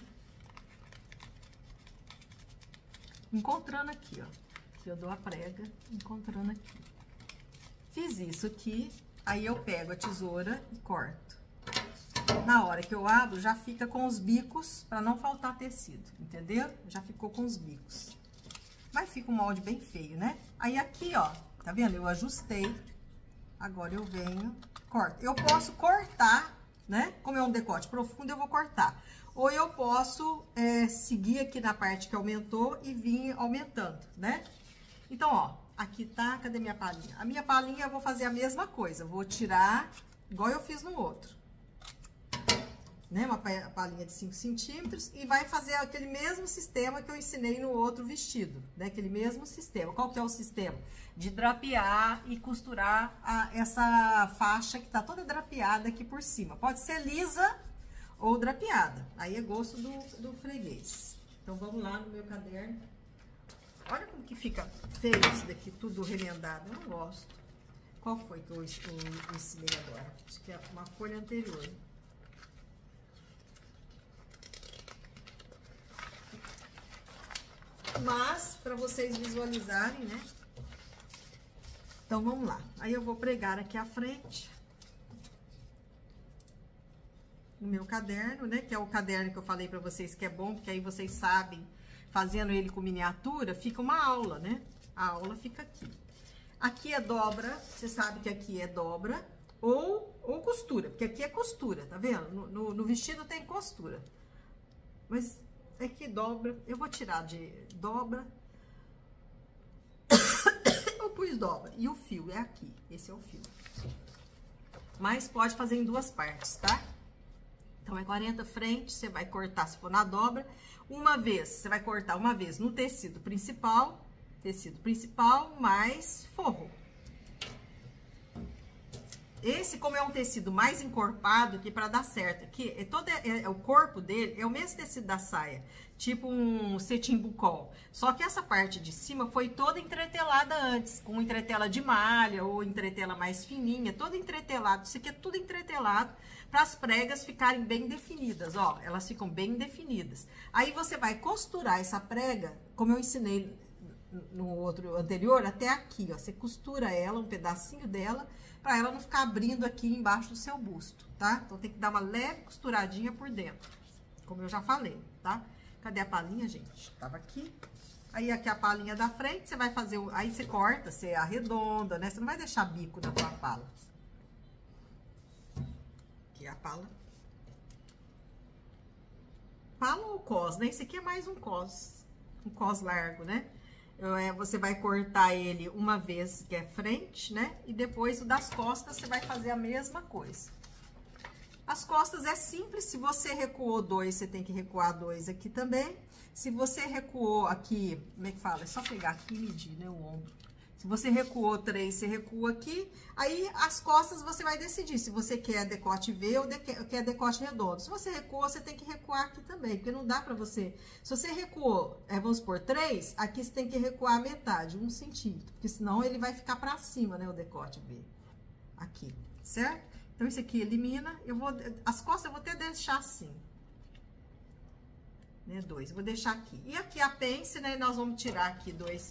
Encontrando aqui, ó. Eu dou a prega, encontrando aqui. Fiz isso aqui, aí eu pego a tesoura e corto. Na hora que eu abro, já fica com os bicos, pra não faltar tecido, entendeu? Já ficou com os bicos. Mas fica um molde bem feio, né? Aí aqui, ó, tá vendo? Eu ajustei. Agora eu venho, corto. Eu posso cortar, né? Como é um decote profundo, eu vou cortar. Ou eu posso seguir aqui na parte que aumentou e vir aumentando, né? Então, ó, aqui tá, cadê minha palhinha? A minha palhinha eu vou fazer a mesma coisa, eu vou tirar, igual eu fiz no outro. Né, uma palhinha de 5 centímetros e vai fazer aquele mesmo sistema que eu ensinei no outro vestido, né? Aquele mesmo sistema. Qual que é o sistema? De drapear e costurar essa faixa que tá toda drapeada aqui por cima. Pode ser lisa ou drapeada, aí é gosto do freguês. Então, vamos lá no meu caderno. Olha como que fica feio isso daqui, tudo remendado. Eu não gosto. Qual foi que eu ensinei agora? Acho que é uma folha anterior. Mas, para vocês visualizarem, né? Então, vamos lá. Aí, eu vou pregar aqui à frente. O meu caderno, né? Que é o caderno que eu falei para vocês que é bom, porque aí vocês sabem... Fazendo ele com miniatura, fica uma aula, né? A aula fica aqui. Aqui é dobra, você sabe que aqui é dobra ou costura, porque aqui é costura, tá vendo? No vestido tem costura. Mas é que dobra, eu vou tirar de dobra. Eu pus dobra. E o fio é aqui, esse é o fio. Mas pode fazer em duas partes, tá? Então, é 40 frente, você vai cortar se for na dobra. Uma vez, você vai cortar uma vez no tecido principal mais forro. Esse, como é um tecido mais encorpado, que para dar certo, aqui, o corpo dele é o mesmo tecido da saia, tipo um cetim bucol. Só que essa parte de cima foi toda entretelada antes, com entretela de malha ou entretela mais fininha, todo entretelado. Isso aqui é tudo entretelado para as pregas ficarem bem definidas, ó, elas ficam bem definidas. Aí você vai costurar essa prega, como eu ensinei no outro anterior, até aqui, ó, você costura ela, um pedacinho dela, para ela não ficar abrindo aqui embaixo do seu busto, tá? Então, tem que dar uma leve costuradinha por dentro, como eu já falei, tá? Cadê a palhinha, gente? Tava aqui. Aí aqui a palinha da frente, você vai fazer, aí você corta, você arredonda, né? Você não vai deixar bico na tua pala. Aqui a pala. Pala ou cos, né? Esse aqui é mais um cos largo, né? Você vai cortar ele uma vez que é frente, né? E depois o das costas você vai fazer a mesma coisa. As costas é simples, se você recuou 2, você tem que recuar 2 aqui também. Se você recuou aqui, como é que fala? É só pegar aqui e medir, né, o ombro. Se você recuou 3, você recua aqui. Aí, as costas, você vai decidir se você quer decote V ou quer decote redondo. Se você recuou, você tem que recuar aqui também, porque não dá pra você... Se você recuou, vamos supor, 3, aqui você tem que recuar a metade, 1 centímetro. Porque senão ele vai ficar pra cima, né, o decote V. Aqui, certo? Então, isso aqui elimina. As costas eu vou até deixar assim. Né, 2, eu vou deixar aqui. E aqui a pence, né, nós vamos tirar aqui 2,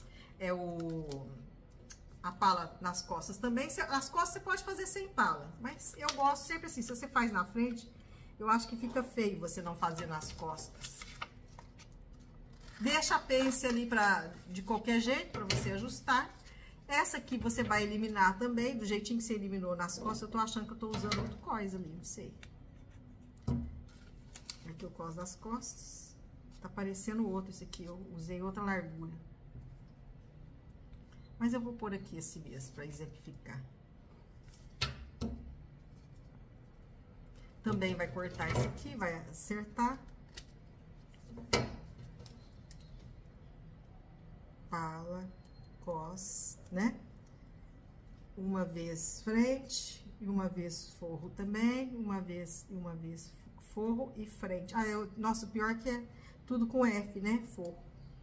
a pala nas costas também. As costas você pode fazer sem pala, mas eu gosto sempre assim, se você faz na frente, eu acho que fica feio você não fazer nas costas. Deixa a pence ali de qualquer jeito, pra você ajustar. Essa aqui você vai eliminar também, do jeitinho que você eliminou nas costas. Eu tô achando que eu tô usando outro cós ali, não sei. Aqui o cós das costas. Tá parecendo outro esse aqui, eu usei outra largura. Mas eu vou pôr aqui esse mesmo, pra exemplificar. Também vai cortar esse aqui, vai acertar. Pala, cos, né? Uma vez frente, e uma vez forro também, uma vez forro e frente. Nossa, o pior que é tudo com F, né? Forro.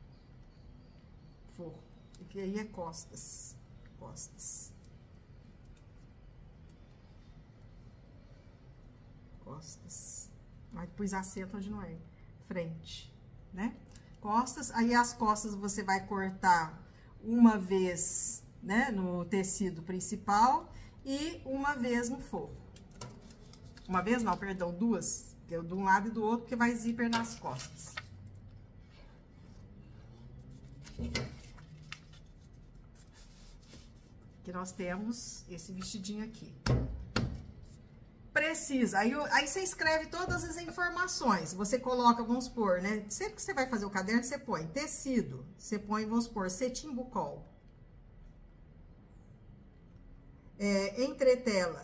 Forro. E aí é costas. Costas. Costas. Aí depois acento onde não é. Frente, né? Costas. Aí as costas você vai cortar uma vez, né? No tecido principal e uma vez no forro. Uma vez não, perdão, duas. De um lado e do outro, porque vai zíper nas costas. Que nós temos esse vestidinho aqui. Precisa, aí você escreve todas as informações, você coloca, vamos supor, né, sempre que você vai fazer o caderno, você põe tecido, você põe, vamos supor, cetim bucol, entretela,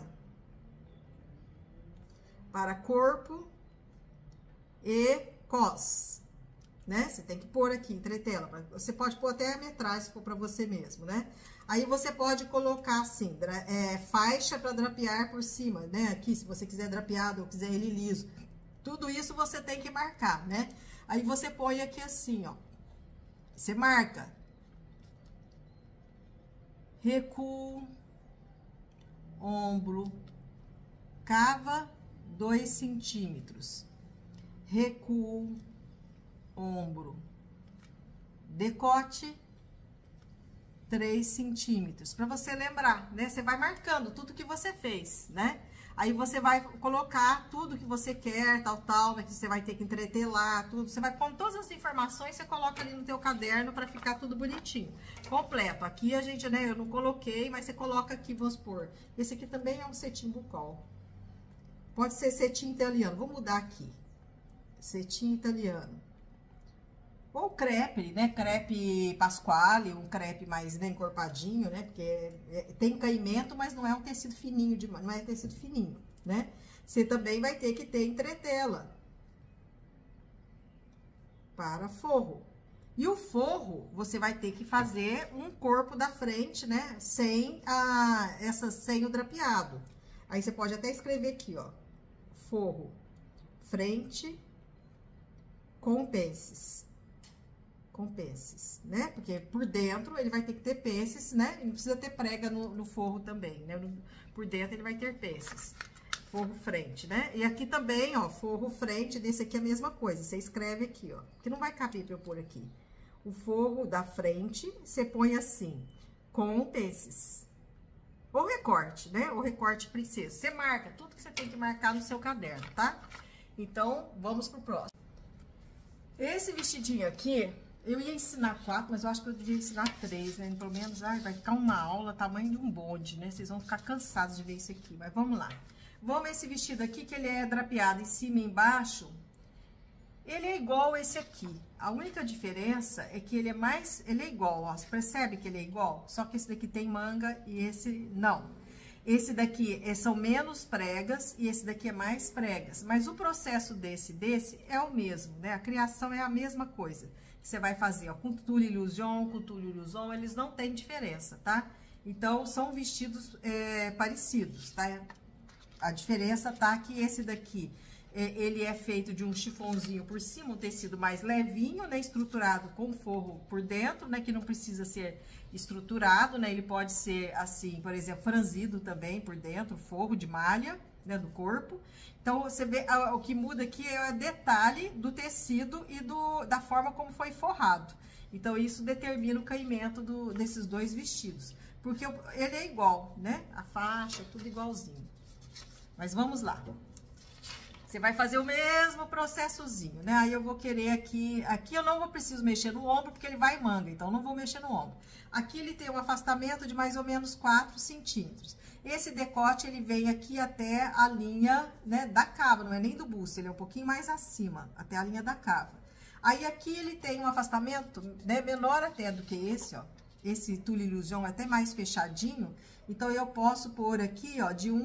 para corpo e cos, né, você tem que pôr aqui, entretela, você pode pôr até a metragem, se for para você mesmo, né. Aí, você pode colocar, assim, faixa para drapear por cima, né? Aqui, se você quiser drapeado ou quiser ele liso. Tudo isso você tem que marcar, né? Aí, você põe aqui assim, ó. Você marca. Recuo, ombro, cava 2 centímetros. Recuo, ombro, decote 3 centímetros, para você lembrar, né? Você vai marcando tudo que você fez, né? Aí você vai colocar tudo que você quer, tal, que você vai ter que entretelar, tudo. Você vai pôr todas as informações, você coloca ali no teu caderno para ficar tudo bonitinho, completo. Aqui a gente, né, eu não coloquei, mas você coloca aqui, vamos supor. Esse aqui também é um cetim bucol. Pode ser cetim italiano, vou mudar aqui. Cetim italiano. Ou crepe, né? Crepe pasquale, um crepe mais bem encorpadinho, né? Porque tem caimento, mas não é um tecido fininho demais, não é tecido fininho, né? Você também vai ter que ter entretela para forro. E o forro, você vai ter que fazer um corpo da frente, né? Sem o drapeado. Aí você pode até escrever aqui, ó. Forro, frente, com pences. Com pences, né? Porque por dentro ele vai ter que ter pences, né? E não precisa ter prega no forro também, né? Por dentro ele vai ter pences. Forro frente, né? E aqui também, ó, forro frente, desse aqui é a mesma coisa. Você escreve aqui, ó, que não vai caber pra eu pôr aqui. O forro da frente, você põe assim, com pences. Ou recorte, né? Ou recorte princesa. Você marca tudo que você tem que marcar no seu caderno, tá? Então, vamos pro próximo. Esse vestidinho aqui... Eu ia ensinar 4, mas eu acho que eu devia ensinar 3, né? Pelo menos, ai, vai ficar uma aula tamanho de um bonde, né? Vocês vão ficar cansados de ver isso aqui, mas vamos lá. Vamos esse vestido aqui, que ele é drapeado em cima e embaixo. Ele é igual esse aqui. A única diferença é que ele é igual, ó. Você percebe que ele é igual? Só que esse daqui tem manga e esse não. Esse daqui são menos pregas e esse daqui é mais pregas. Mas o processo desse é o mesmo, né? A criação é a mesma coisa. Você vai fazer, ó, com tule illusion, eles não tem diferença, tá? Então, são vestidos parecidos, tá? A diferença tá que esse daqui, ele é feito de um chifonzinho por cima, um tecido mais levinho, né? Estruturado com forro por dentro, né? Que não precisa ser estruturado, né? Ele pode ser assim, por exemplo, franzido também por dentro, forro de malha, né? Do corpo. Então, você vê, o que muda aqui é o detalhe do tecido e da forma como foi forrado. Então, isso determina o caimento desses dois vestidos. Porque ele é igual, né? A faixa, tudo igualzinho. Mas vamos lá. Você vai fazer o mesmo processozinho, né? Aí eu vou querer aqui eu não vou preciso mexer no ombro, porque ele vai manga, então não vou mexer no ombro. Aqui ele tem um afastamento de mais ou menos 4 centímetros. Esse decote, ele vem aqui até a linha, né, da cava, não é nem do busto, ele é um pouquinho mais acima, até a linha da cava. Aí aqui ele tem um afastamento, né, menor até do que esse, ó. Esse tule illusion é até mais fechadinho, então eu posso pôr aqui, ó, de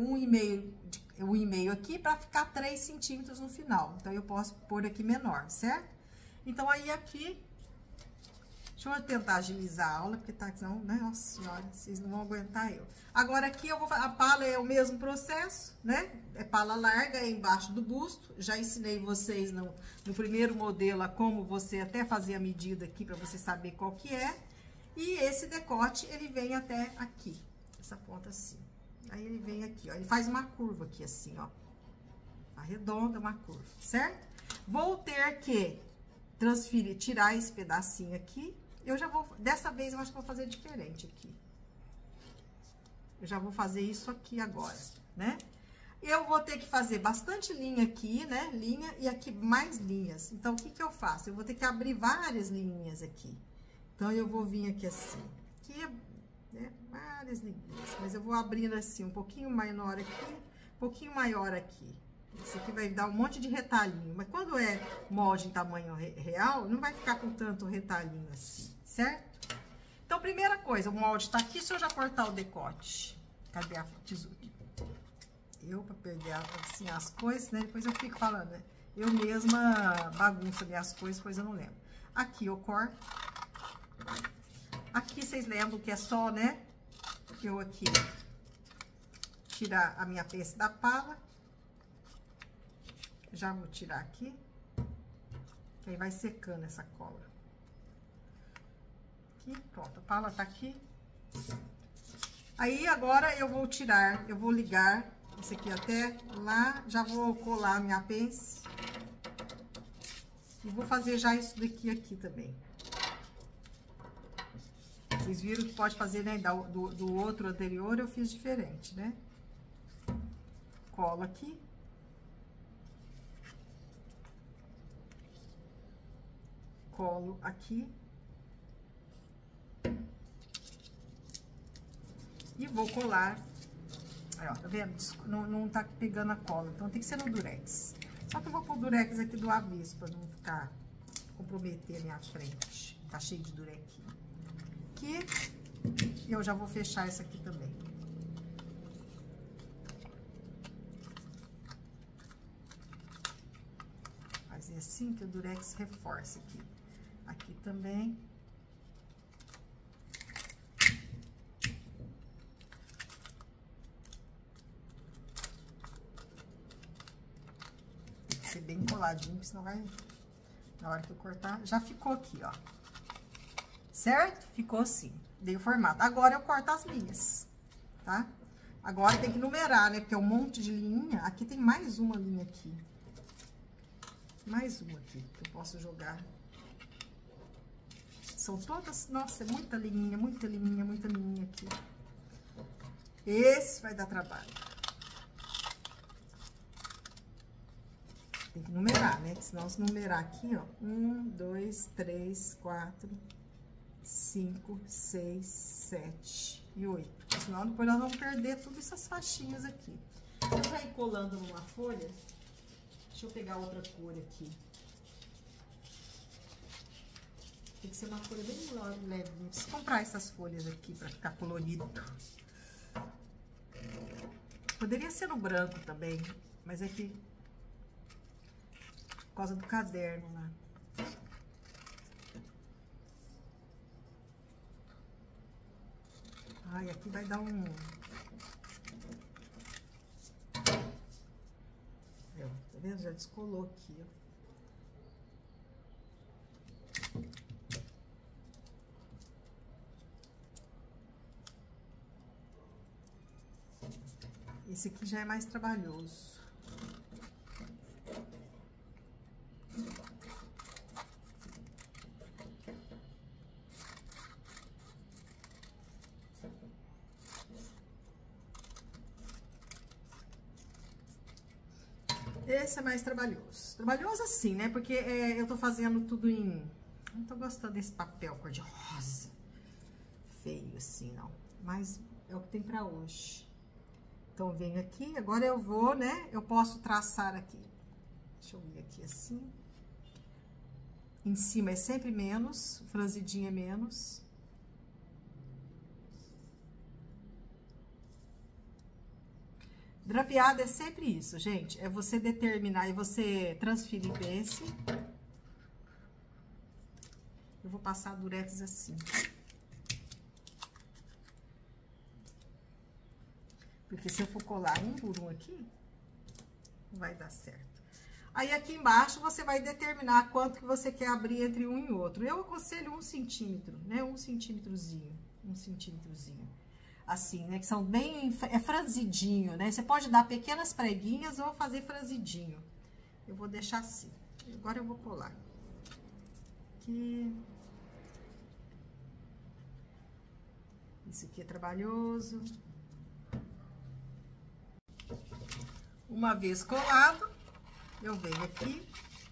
1,5 aqui para ficar 3 centímetros no final. Então, eu posso pôr aqui menor, certo? Então, aí aqui, deixa eu tentar agilizar a aula, porque tá, senão, né, nossa senhora, vocês não vão aguentar eu. Agora, aqui a pala é o mesmo processo, né? É pala larga, é embaixo do busto. Já ensinei vocês no primeiro modelo a como você até fazer a medida aqui, para você saber qual que é. E esse decote, ele vem até aqui, essa ponta assim. Aí, ele vem aqui, ó, ele faz uma curva aqui, assim, ó. Arredonda uma curva, certo? Vou ter que tirar esse pedacinho aqui. Eu já vou, dessa vez, eu acho que vou fazer diferente aqui. Eu já vou fazer isso aqui agora, né? Eu vou ter que fazer bastante linha aqui, né? Linha e aqui mais linhas. Então, o que que eu faço? Eu vou ter que abrir várias linhas aqui. Então, eu vou vir aqui assim. Aqui, né? Várias linhas. Mas eu vou abrindo assim, um pouquinho menor aqui, um pouquinho maior aqui. Isso aqui vai dar um monte de retalhinho. Mas quando é molde em tamanho real, não vai ficar com tanto retalhinho assim, certo? Então, primeira coisa, o molde tá aqui. Se eu já cortar o decote, cadê a tesoura? Eu, pra perder assim, as coisas, né? Depois eu fico falando, né? Eu mesma bagunço minhas coisas, depois eu não lembro. Aqui eu corto. Aqui vocês lembram que é só, né? Eu aqui tirar a minha pence da pala. Já vou tirar aqui. Que aí vai secando essa cola. Aqui, pronto. A pala tá aqui. Aí, agora eu vou tirar, eu vou ligar esse aqui até lá. Já vou colar a minha pence. E vou fazer já isso daqui aqui também. Vocês viram que pode fazer, né? Do outro anterior eu fiz diferente, né? Colo aqui. Colo aqui. E vou colar. Aí, ó, tá vendo? Não tá pegando a cola, então tem que ser no durex. Só que eu vou pôr o durex aqui do avesso, pra não ficar comprometer a minha frente. Tá cheio de durequinho. Aqui, e eu já vou fechar essa aqui também. Fazer assim que o durex reforça aqui. Aqui também. Tem que ser bem coladinho, porque senão vai... Na hora que eu cortar, já ficou aqui, ó. Certo? Ficou assim, dei o formato. Agora eu corto as linhas, tá? Agora tem que numerar, né? Porque é um monte de linha. Aqui tem mais uma linha aqui. Mais uma aqui que eu posso jogar. São todas... Nossa, é muita linha, muita linha, muita linha aqui. Esse vai dar trabalho. Tem que numerar, né? Senão, se numerar aqui, ó, 1, 2, 3, 4, 5, 6, 7 e 8. Senão, depois nós vamos perder todas essas faixinhas aqui. Eu vou ir colando numa folha. Deixa eu pegar outra cor aqui. Tem que ser uma folha bem leve. Não precisa comprar essas folhas aqui pra ficar colorido. Poderia ser no branco também, mas é que por causa do caderno lá. Ai, aqui vai dar um... Tá vendo? Já descolou aqui, ó. Esse aqui já é mais trabalhoso. Esse é mais trabalhoso. Trabalhoso assim, né? Porque eu tô fazendo tudo em... Não tô gostando desse papel cor-de-rosa. Feio assim, não. Mas é o que tem pra hoje. Então, eu venho aqui, agora eu vou, né? Eu posso traçar aqui. Deixa eu vir aqui assim. Em cima é sempre menos, franzidinho é menos. Drapeado é sempre isso, gente. É você determinar e você transferir esse. Eu vou passar durex assim. Porque se eu for colar um por um aqui, não vai dar certo. Aí, aqui embaixo, você vai determinar quanto que você quer abrir entre um e outro. Eu aconselho 1 centímetro, né? 1 centímetrozinho. 1 centímetrozinho. Assim, né? Que são bem... É franzidinho, né? Você pode dar pequenas preguinhas ou fazer franzidinho. Eu vou deixar assim. Agora eu vou colar. Aqui. Isso aqui é trabalhoso. Uma vez colado, eu venho aqui.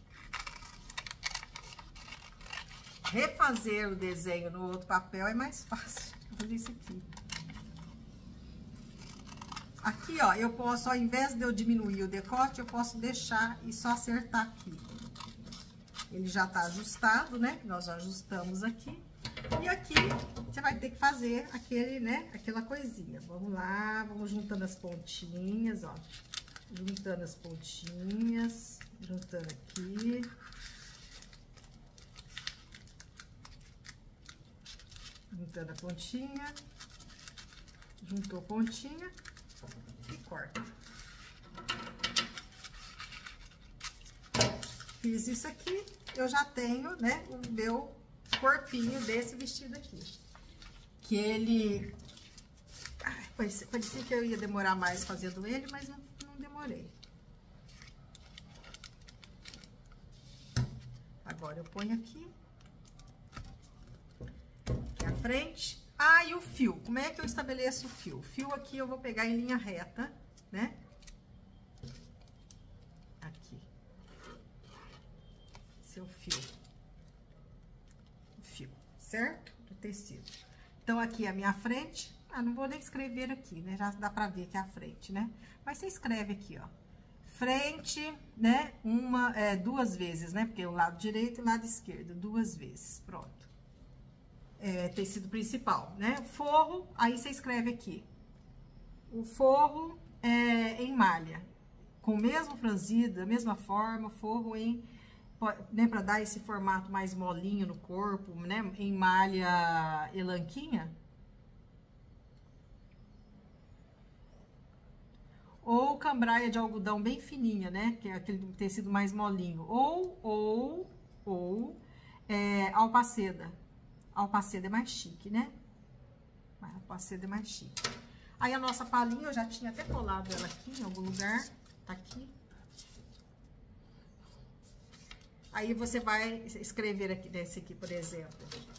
Refazer o desenho no outro papel é mais fácil. Vou fazer isso aqui. Aqui, ó, eu posso, ao invés de eu diminuir o decote, eu posso deixar e só acertar aqui. Ele já tá ajustado, né? Nós já ajustamos aqui. E aqui, você vai ter que fazer aquele, né? Aquela coisinha. Vamos lá, vamos juntando as pontinhas, ó. Juntando as pontinhas, juntando aqui. Juntando a pontinha. Juntou a pontinha. E corta. Fiz isso aqui, eu já tenho, né, o meu corpinho desse vestido aqui. Que ele... Ai, parecia que eu ia demorar mais fazendo ele, mas não demorei. Agora eu ponho aqui. Aqui à frente. Ah, e o fio. Como é que eu estabeleço o fio? O fio aqui eu vou pegar em linha reta, né? Aqui. Esse é o fio. O fio, certo? Do tecido. Então, aqui é a minha frente. Ah, não vou nem escrever aqui, né? Já dá pra ver que é a frente, né? Mas você escreve aqui, ó. Frente, né? Duas vezes, né? Porque o lado direito e o lado esquerdo. 2 vezes. Pronto. Tecido principal, né? Forro, aí você escreve aqui. O forro é em malha, com o mesmo franzido, da mesma forma, forro em, né, para dar esse formato mais molinho no corpo, né? Em malha elanquinha. Ou cambraia de algodão bem fininha, né? Que é aquele tecido mais molinho. Ou alpaceda. Alpaceda é mais chique, né? Alpaceda é mais chique. Aí a nossa palhinha, eu já tinha até colado ela aqui em algum lugar. Tá aqui. Aí você vai escrever aqui, nesse aqui, por exemplo.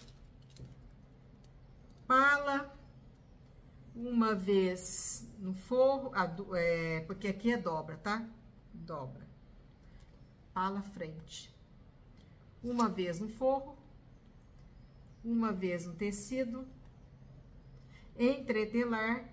Pala. Uma vez no forro, porque aqui é dobra, tá? Dobra. pala frente. Uma vez no forro, uma vez no tecido, entretelar,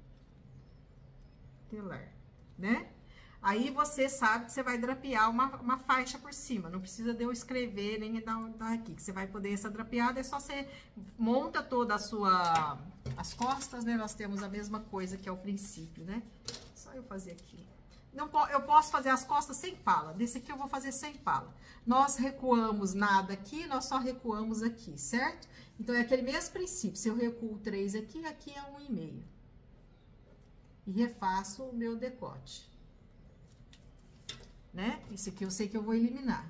telar, né? Aí você sabe que você vai drapear uma faixa por cima, não precisa de eu escrever nem dar aqui, que você vai poder essa drapeada, é só você monta toda as costas, né? Nós temos a mesma coisa que é o princípio, né? Só eu fazer aqui. Não, eu posso fazer as costas sem pala, desse aqui eu vou fazer sem pala. Nós recuamos nada aqui, nós só recuamos aqui, certo? Então, é aquele mesmo princípio, se eu recuo 3 aqui, aqui é 1,5. E refaço o meu decote. Né? Isso aqui eu sei que eu vou eliminar.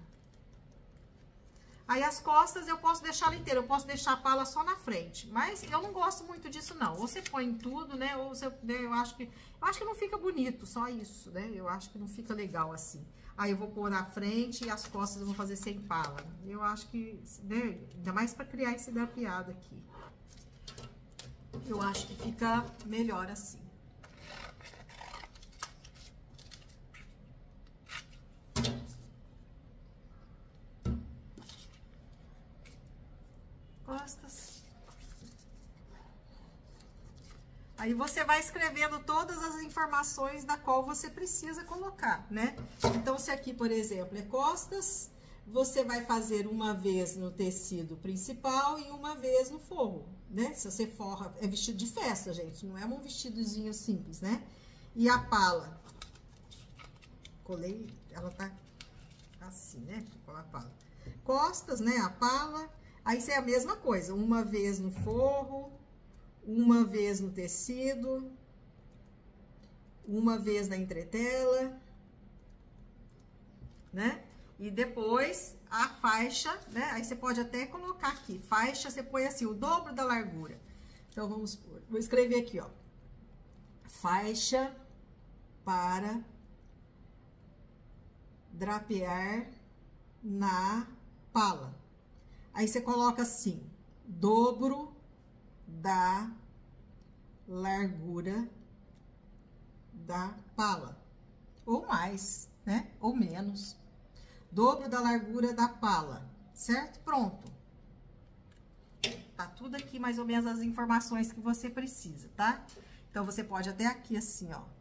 Aí, as costas eu posso deixar ela inteira, eu posso deixar a pala só na frente. Mas eu não gosto muito disso, não. Ou você põe em tudo, né? Ou você, eu acho que não fica bonito, só isso, né? Eu acho que não fica legal assim. Aí, eu vou pôr na frente e as costas eu vou fazer sem pala. Eu acho que, né? Ainda mais pra criar esse drapeado aqui. Eu acho que fica melhor assim. Costas. Aí você vai escrevendo todas as informações da qual você precisa colocar, né? Então, se aqui, por exemplo, é costas, você vai fazer uma vez no tecido principal e uma vez no forro, né? Se você forra, é vestido de festa, gente, não é um vestidozinho simples, né? E a pala, colei, ela tá assim, né? Vou colar a pala. Costas, né? A pala. Aí, isso é a mesma coisa, uma vez no forro, uma vez no tecido, uma vez na entretela, né? E depois, a faixa, né? Aí, você pode até colocar aqui, faixa, você põe assim, o dobro da largura. Então, vamos pôr, vou escrever aqui, ó. Faixa para drapear na pala. Aí, você coloca assim, dobro da largura da pala. Ou mais, né? Ou menos. Dobro da largura da pala, certo? Pronto. Tá tudo aqui, mais ou menos, as informações que você precisa, tá? Então, você pode até aqui, assim, ó.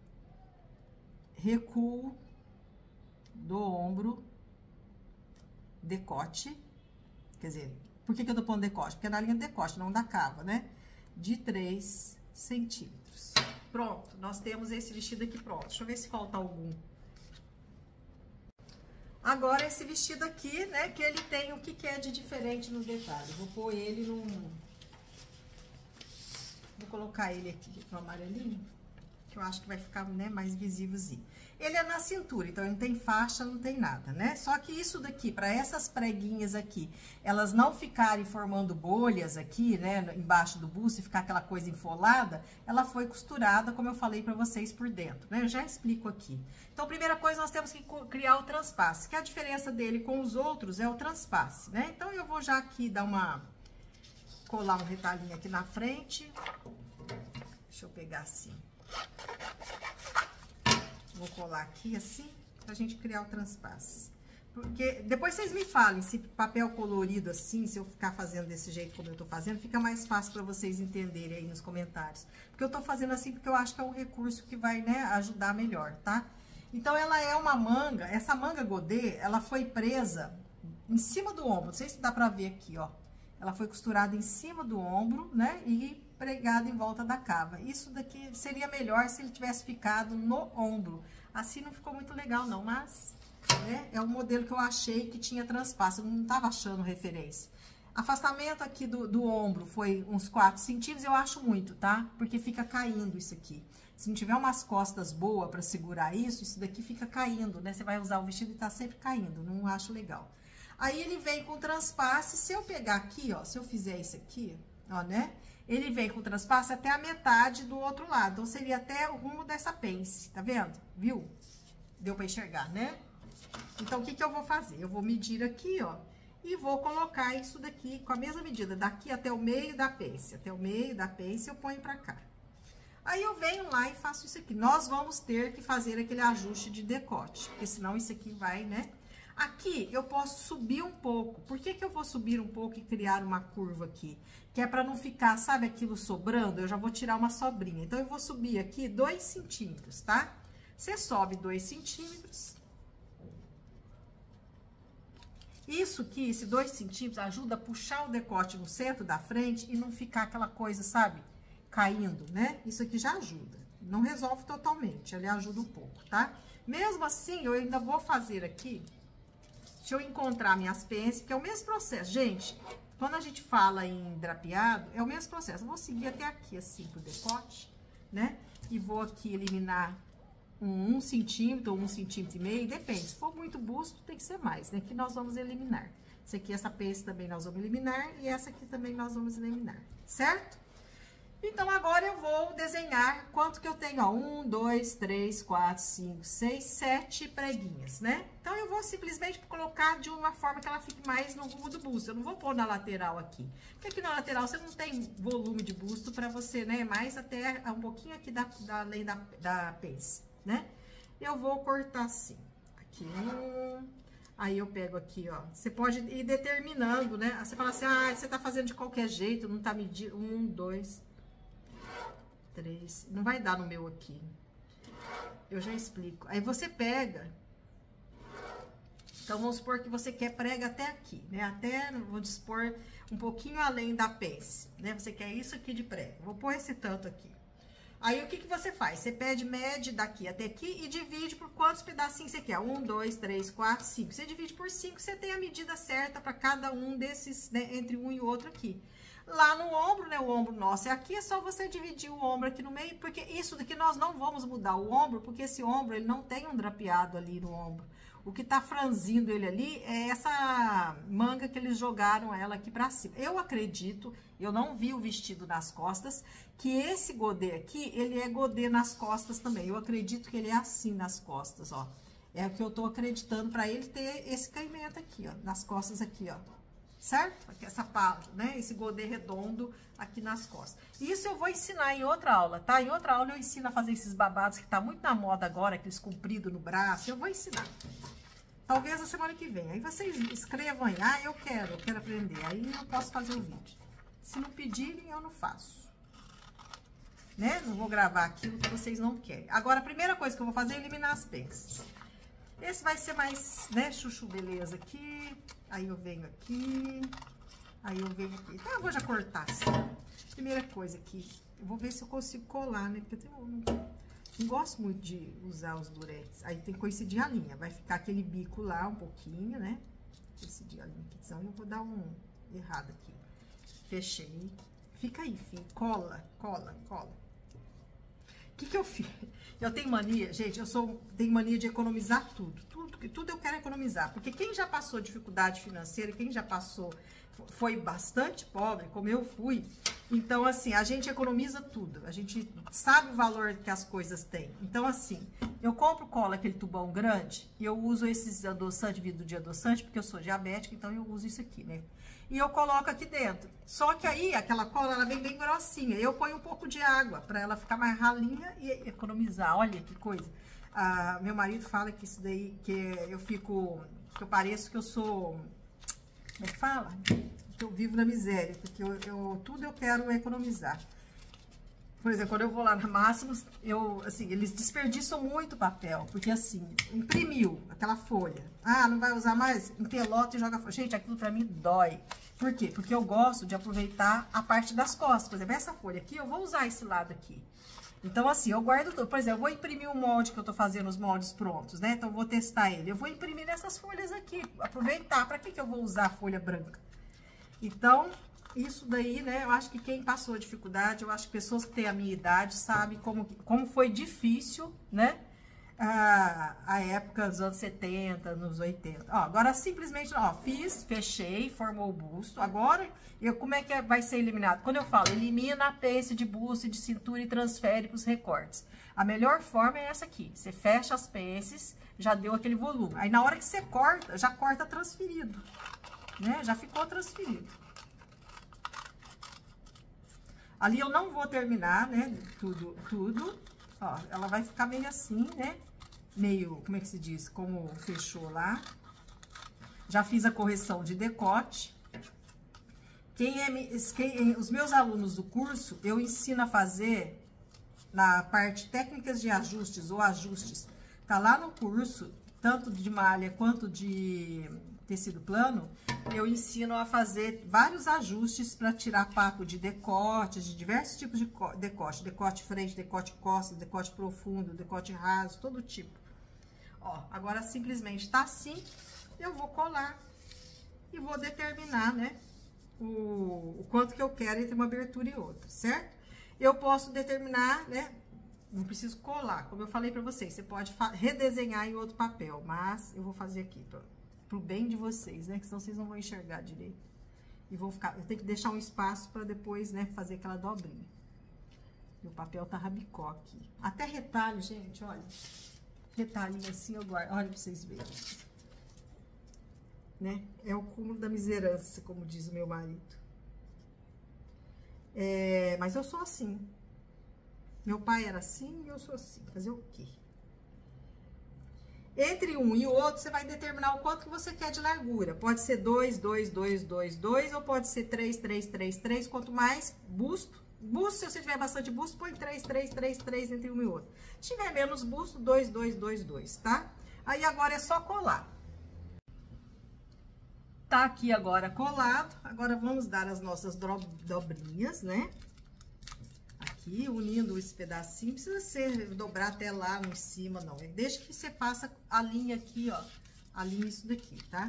Recuo do ombro, decote. Quer dizer, por que eu tô pondo decote? Porque é na linha do decote, não da cava, né? De 3 centímetros. Pronto, nós temos esse vestido aqui pronto. Deixa eu ver se falta algum. Agora, esse vestido aqui, né, que ele tem o que é de diferente nos detalhes. Vou pôr ele num... Vou colocar ele aqui no amarelinho, que eu acho que vai ficar, né, mais visívelzinho. Ele é na cintura, então não tem faixa, não tem nada, né? Só que isso daqui, para essas preguinhas aqui, elas não ficarem formando bolhas aqui, né, embaixo do busto e ficar aquela coisa enfolada, ela foi costurada, como eu falei para vocês, por dentro, né? Eu já explico aqui. Então, primeira coisa, nós temos que criar o transpasse, que a diferença dele com os outros é o transpasse, né? Então, eu vou já aqui dar colar um retalhinho aqui na frente. Deixa eu pegar assim. Vou colar aqui assim, pra gente criar o transpasse. Porque depois vocês me falem se papel colorido assim, se eu ficar fazendo desse jeito como eu tô fazendo, fica mais fácil pra vocês entenderem aí nos comentários. Porque eu tô fazendo assim porque eu acho que é um recurso que vai, né, ajudar melhor, tá? Então, ela é uma manga, essa manga godê, ela foi presa em cima do ombro, não sei se dá pra ver aqui, ó. Ela foi costurada em cima do ombro, né, e pregado em volta da cava. Isso daqui seria melhor se ele tivesse ficado no ombro. Assim não ficou muito legal não, mas, né, é o modelo que eu achei que tinha transpasse, eu não tava achando referência. Afastamento aqui do ombro foi uns 4 centímetros, eu acho muito, tá? Porque fica caindo isso aqui. Se não tiver umas costas boas pra segurar isso daqui fica caindo, né? Você vai usar o vestido e tá sempre caindo, não acho legal. Aí, ele vem com transpasse, se eu pegar aqui, ó, se eu fizer isso aqui, ó, né? Ele vem com transpasse até a metade do outro lado, então seria até o rumo dessa pence, tá vendo? Viu? Deu pra enxergar, né? Então, o que que eu vou fazer? Eu vou medir aqui, ó, e vou colocar isso daqui com a mesma medida, daqui até o meio da pence. Até o meio da pence eu ponho pra cá. Aí, eu venho lá e faço isso aqui. Nós vamos ter que fazer aquele ajuste de decote, porque senão isso aqui vai, né? Aqui eu posso subir um pouco. Por que que eu vou subir um pouco e criar uma curva aqui? Que é para não ficar, sabe, aquilo sobrando? Eu já vou tirar uma sobrinha. Então, eu vou subir aqui 2 centímetros, tá? Você sobe 2 centímetros. Isso aqui, esse 2 centímetros, ajuda a puxar o decote no centro da frente e não ficar aquela coisa, sabe, caindo, né? Isso aqui já ajuda. Não resolve totalmente, ele ajuda um pouco, tá? Mesmo assim, eu ainda vou fazer aqui... Deixa eu encontrar minhas pences, porque é o mesmo processo. Gente, quando a gente fala em drapeado, é o mesmo processo. Eu vou seguir até aqui, assim, pro decote, né? E vou aqui eliminar 1 centímetro ou 1,5 centímetros. Depende, se for muito busto, tem que ser mais, né? Que nós vamos eliminar. Essa aqui, essa pence também nós vamos eliminar. E essa aqui também nós vamos eliminar, certo? Então, agora eu vou desenhar quanto que eu tenho, ó, 1, 2, 3, 4, 5, 6, 7 preguinhas, né? Então, eu vou simplesmente colocar de uma forma que ela fique mais no rumo do busto. Eu não vou pôr na lateral aqui, porque aqui na lateral você não tem volume de busto pra você, né? Mais até um pouquinho aqui além da pence, né? Eu vou cortar assim, aqui aí eu pego aqui, ó, você pode ir determinando, né? Você fala assim, ah, você tá fazendo de qualquer jeito, não tá medindo, 1, 2... 3, não vai dar no meu aqui. Eu já explico. Aí você pega. Então, vamos supor que você quer prega até aqui, né? Até, vou dispor um pouquinho além da pence, né? Você quer isso aqui de prega. Vou pôr esse tanto aqui. Aí, o que que você faz? Você mede daqui até aqui e divide por quantos pedacinhos você quer. 1, 2, 3, 4, 5. Você divide por 5, você tem a medida certa para cada um desses, né? Entre um e o outro aqui. Lá no ombro, né, o ombro nosso é aqui, é só você dividir o ombro aqui no meio, porque isso daqui nós não vamos mudar o ombro, porque esse ombro, ele não tem um drapeado ali no ombro. O que tá franzindo ele ali é essa manga que eles jogaram ela aqui pra cima. Eu acredito, eu não vi o vestido nas costas, que esse godê aqui, ele é godê nas costas também. Eu acredito que ele é assim nas costas, ó. É o que eu tô acreditando pra ele ter esse caimento aqui, ó, nas costas aqui, ó. Certo? Aqui essa pala, né? Esse godê redondo aqui nas costas. Isso eu vou ensinar em outra aula, tá? Em outra aula eu ensino a fazer esses babados que tá muito na moda agora, aqueles compridos no braço. Eu vou ensinar. Talvez a semana que vem. Aí vocês escrevam aí. Ah, eu quero aprender. Aí eu posso fazer o vídeo. Se não pedirem, eu não faço. Né? Não vou gravar aquilo que vocês não querem. Agora, a primeira coisa que eu vou fazer é eliminar as pences. Esse vai ser mais, né, chuchu beleza aqui. Aí eu venho aqui. Aí eu venho aqui. Então, eu vou já cortar assim. Primeira coisa aqui. Eu vou ver se eu consigo colar, né? Porque eu não gosto muito de usar os durex. Aí tem que coincidir a linha. Vai ficar aquele bico lá um pouquinho, né? Coincidir a linha aqui. Então, eu vou dar um errado aqui. Fechei. Fica aí, filho. Cola, cola, cola. O que que eu fiz? Eu tenho mania, gente, tenho mania de economizar tudo. Tudo eu quero economizar. Porque quem já passou dificuldade financeira, quem já passou, foi bastante pobre, como eu fui. Então, assim, a gente economiza tudo. A gente sabe o valor que as coisas têm. Então, assim, eu compro cola, aquele tubão grande, e eu uso esses adoçantes, vidro de adoçante, porque eu sou diabética, então eu uso isso aqui, né? E eu coloco aqui dentro. Só que aí, aquela cola, ela vem bem grossinha. Eu ponho um pouco de água para ela ficar mais ralinha e economizar. Olha que coisa. Ah, meu marido fala que isso daí, que eu pareço que eu sou... Como é que fala? Que eu vivo na miséria, porque tudo eu quero economizar. Por exemplo, quando eu vou lá na Máximos, assim, eles desperdiçam muito papel, porque assim, imprimiu aquela folha. Ah, não vai usar mais? Empelota e joga fora. Gente, aquilo pra mim dói. Por quê? Porque eu gosto de aproveitar a parte das costas. Por exemplo, essa folha aqui, eu vou usar esse lado aqui. Então, assim, eu guardo tudo. Por exemplo, eu vou imprimir o molde que eu tô fazendo, os moldes prontos, né? Então, eu vou testar ele. Eu vou imprimir nessas folhas aqui, aproveitar. Pra que eu vou usar a folha branca? Então... Isso daí, né, eu acho que quem passou dificuldade, eu acho que pessoas que têm a minha idade sabem como foi difícil, né, a época dos anos 70, nos 80. Ó, agora, simplesmente, ó, fechei, formou o busto. Agora, como é que vai ser eliminado? Quando eu falo, elimina a pence de busto e de cintura e transfere para os recortes. A melhor forma é essa aqui. Você fecha as pences, já deu aquele volume. Aí, na hora que você corta, já corta transferido, né, já ficou transferido. Ali eu não vou terminar, né, tudo, ó, ela vai ficar meio assim, né, meio, como é que se diz, como fechou lá, Já fiz a correção de decote. Os meus alunos do curso, eu ensino a fazer na parte técnicas de ajustes ou ajustes. Tá lá no curso, tanto de malha quanto de tecido plano, eu ensino a fazer vários ajustes para tirar papo de decote, de diversos tipos de decote. Decote frente, decote costas, decote profundo, decote raso, todo tipo. Ó, agora simplesmente tá assim, eu vou colar e vou determinar, né, o quanto que eu quero entre uma abertura e outra, certo? Eu posso determinar, né, não preciso colar, como eu falei pra vocês, você pode redesenhar em outro papel, mas eu vou fazer aqui pro bem de vocês, né, que senão vocês não vão enxergar direito. E vou ficar, eu tenho que deixar um espaço pra depois, né, fazer aquela dobrinha. E o papel tá rabicó aqui. Até retalho, gente, olha. Retalhinho assim, eu guardo, olha pra vocês verem. Né? É o cúmulo da miserância, como diz o meu marido. Mas eu sou assim. Meu pai era assim e eu sou assim. Fazer o quê? Entre um e o outro, você vai determinar o quanto que você quer de largura. Pode ser 2, 2, 2, 2, 2, ou pode ser 3, 3, 3, 3. Quanto mais busto. Busto, se você tiver bastante busto, põe 3, 3, 3, 3 entre um e outro. Se tiver menos busto, 2, 2, 2, 2, tá? Aí agora é só colar. Tá aqui agora colado, agora vamos dar as nossas dobrinhas, né? Aqui, unindo esse pedacinho, não precisa ser dobrar até lá em cima, não. Deixa que você faça a linha aqui, ó, alinha isso daqui, tá?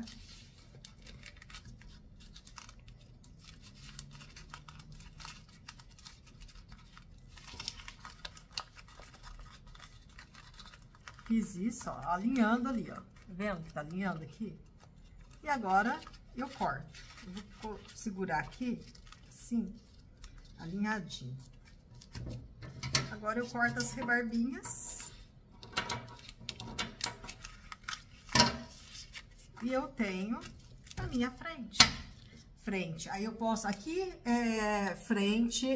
Fiz isso, ó, alinhando ali, ó. Tá vendo que tá alinhando aqui? E agora, eu corto. Eu vou segurar aqui, assim, alinhadinho. Agora, eu corto as rebarbinhas. E eu tenho a minha frente. Frente. Aí, eu posso... Aqui, frente,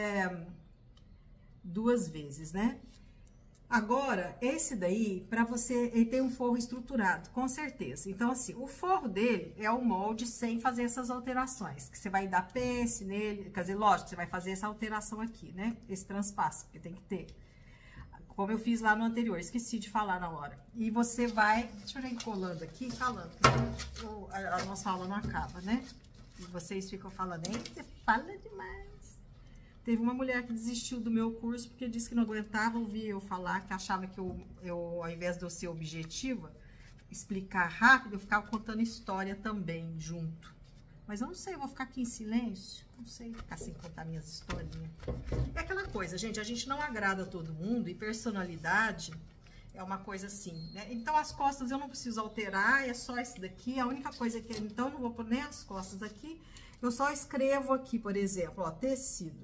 duas vezes, né? Agora, esse daí, pra você, ele tem um forro estruturado, com certeza. Então, assim, o forro dele é o molde sem fazer essas alterações. Que você vai dar pence nele, quer dizer, lógico, você vai fazer essa alteração aqui, né? Esse transpasso, porque tem que ter. Como eu fiz lá no anterior, esqueci de falar na hora. E você vai, deixa eu ir colando aqui, falando, porque a nossa aula não acaba, né? E vocês ficam falando, hein? Você fala demais. Teve uma mulher que desistiu do meu curso porque disse que não aguentava ouvir eu falar, que achava que eu, ao invés de eu ser objetiva, explicar rápido, eu ficava contando história também junto. Mas eu não sei, eu vou ficar aqui em silêncio? Não sei, ficar sem contar minhas historinhas. É aquela coisa, gente, a gente não agrada todo mundo e personalidade é uma coisa assim, né? Então, as costas eu não preciso alterar, é só esse daqui, a única coisa que... Então, eu não vou pôr nem as costas aqui, eu só escrevo aqui, por exemplo, ó, tecido.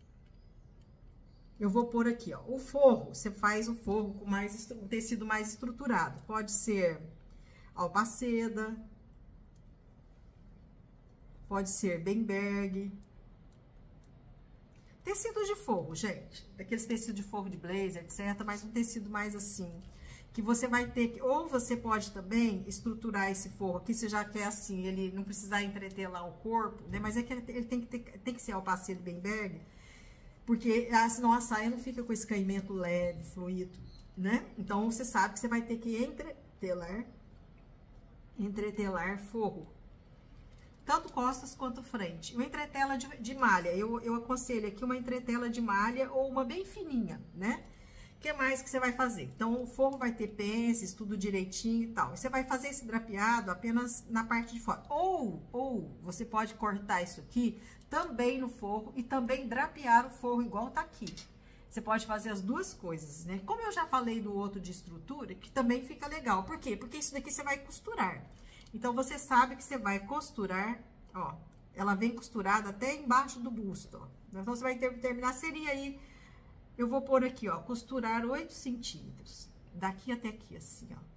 Eu vou pôr aqui, ó, o forro, você faz o forro com um tecido mais estruturado. Pode ser alpaceda, pode ser Bemberg. Tecido de forro, gente, daqueles tecidos de forro de blazer, etc, mas um tecido mais assim, que você vai ter que, ou você pode também estruturar esse forro aqui, você já quer assim, ele não precisar entreter lá o corpo, né, mas é que ele tem que ser alpaceda Bemberg, porque senão a saia não fica com esse caimento leve, fluido, né? Então, você sabe que você vai ter que entretelar forro. Tanto costas quanto frente. Uma entretela de malha. Eu aconselho aqui uma entretela de malha ou uma bem fininha, né? O que mais que você vai fazer? Então, o forro vai ter pences, tudo direitinho e tal. E você vai fazer esse drapeado apenas na parte de fora. Ou você pode cortar isso aqui também no forro e também drapear o forro igual tá aqui. Você pode fazer as duas coisas, né? Como eu já falei do outro de estrutura, que também fica legal. Por quê? Porque isso daqui você vai costurar. Então, você sabe que você vai costurar, ó, ela vem costurada até embaixo do busto, ó. Então, você vai terminar, seria aí, eu vou pôr aqui, ó, costurar 8 centímetros. Daqui até aqui, assim, ó.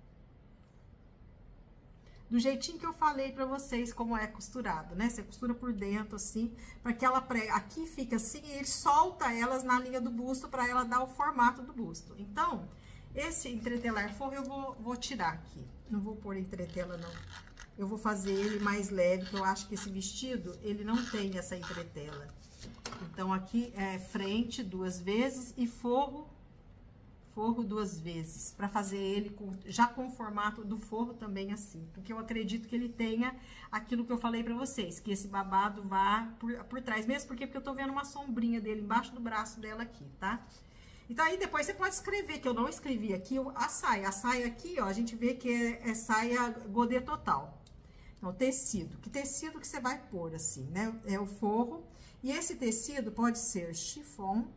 Do jeitinho que eu falei pra vocês como é costurado, né? Você costura por dentro, assim, pra que ela prega. Aqui fica assim e ele solta elas na linha do busto pra ela dar o formato do busto. Então, esse entretelar forro eu vou tirar aqui. Não vou pôr entretela, não. eu vou fazer ele mais leve, porque eu acho que esse vestido, ele não tem essa entretela. Então, aqui é frente 2 vezes e forro 2 vezes, para fazer ele já com o formato do forro também assim, porque eu acredito que ele tenha aquilo que eu falei pra vocês, que esse babado vá por trás, mesmo porque eu tô vendo uma sombrinha dele embaixo do braço dela aqui, tá? Então, aí depois você pode escrever, que eu não escrevi aqui, a saia aqui, ó, a gente vê que é saia godê total. Então, tecido, que tecido que você vai pôr assim, né? É o forro, e esse tecido pode ser chiffon,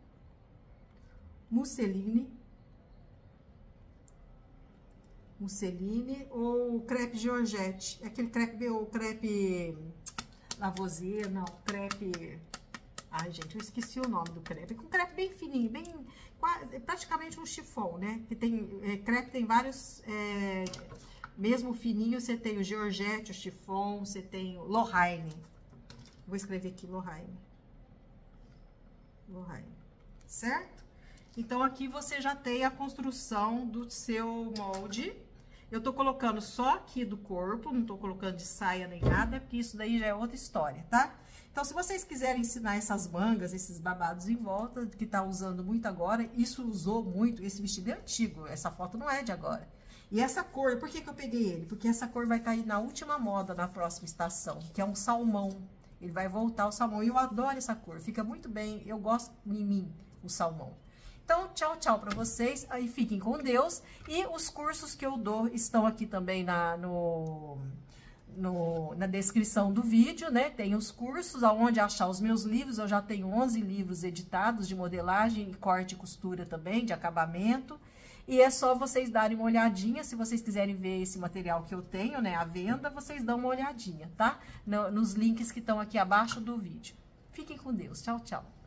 musseline ou crepe georgette, aquele crepe, ou crepe Lavoisier, não, crepe, ai gente, eu esqueci o nome do crepe, com crepe bem fininho, bem, praticamente um chiffon, né, que tem, crepe tem vários, mesmo fininho, você tem o georgette, o chiffon, você tem o Lorraine, vou escrever aqui Lorraine, certo? Então, aqui você já tem a construção do seu molde. Eu tô colocando só aqui do corpo, não tô colocando de saia nem nada, porque isso daí já é outra história, tá? Então, se vocês quiserem ensinar essas mangas, esses babados em volta, que tá usando muito agora, isso usou muito, esse vestido é antigo, essa foto não é de agora. E essa cor, por que que eu peguei ele? Porque essa cor vai cair na última moda, na próxima estação, que é um salmão. Ele vai voltar ao salmão, e eu adoro essa cor, fica muito bem, eu gosto em mim, o salmão. Então, tchau, tchau pra vocês, aí fiquem com Deus, e os cursos que eu dou estão aqui também na descrição do vídeo, né? Tem os cursos, aonde achar os meus livros, eu já tenho 11 livros editados de modelagem, corte e costura também, de acabamento, e é só vocês darem uma olhadinha, se vocês quiserem ver esse material que eu tenho, né, à venda, vocês dão uma olhadinha, tá? Nos links que estão aqui abaixo do vídeo. Fiquem com Deus, tchau, tchau.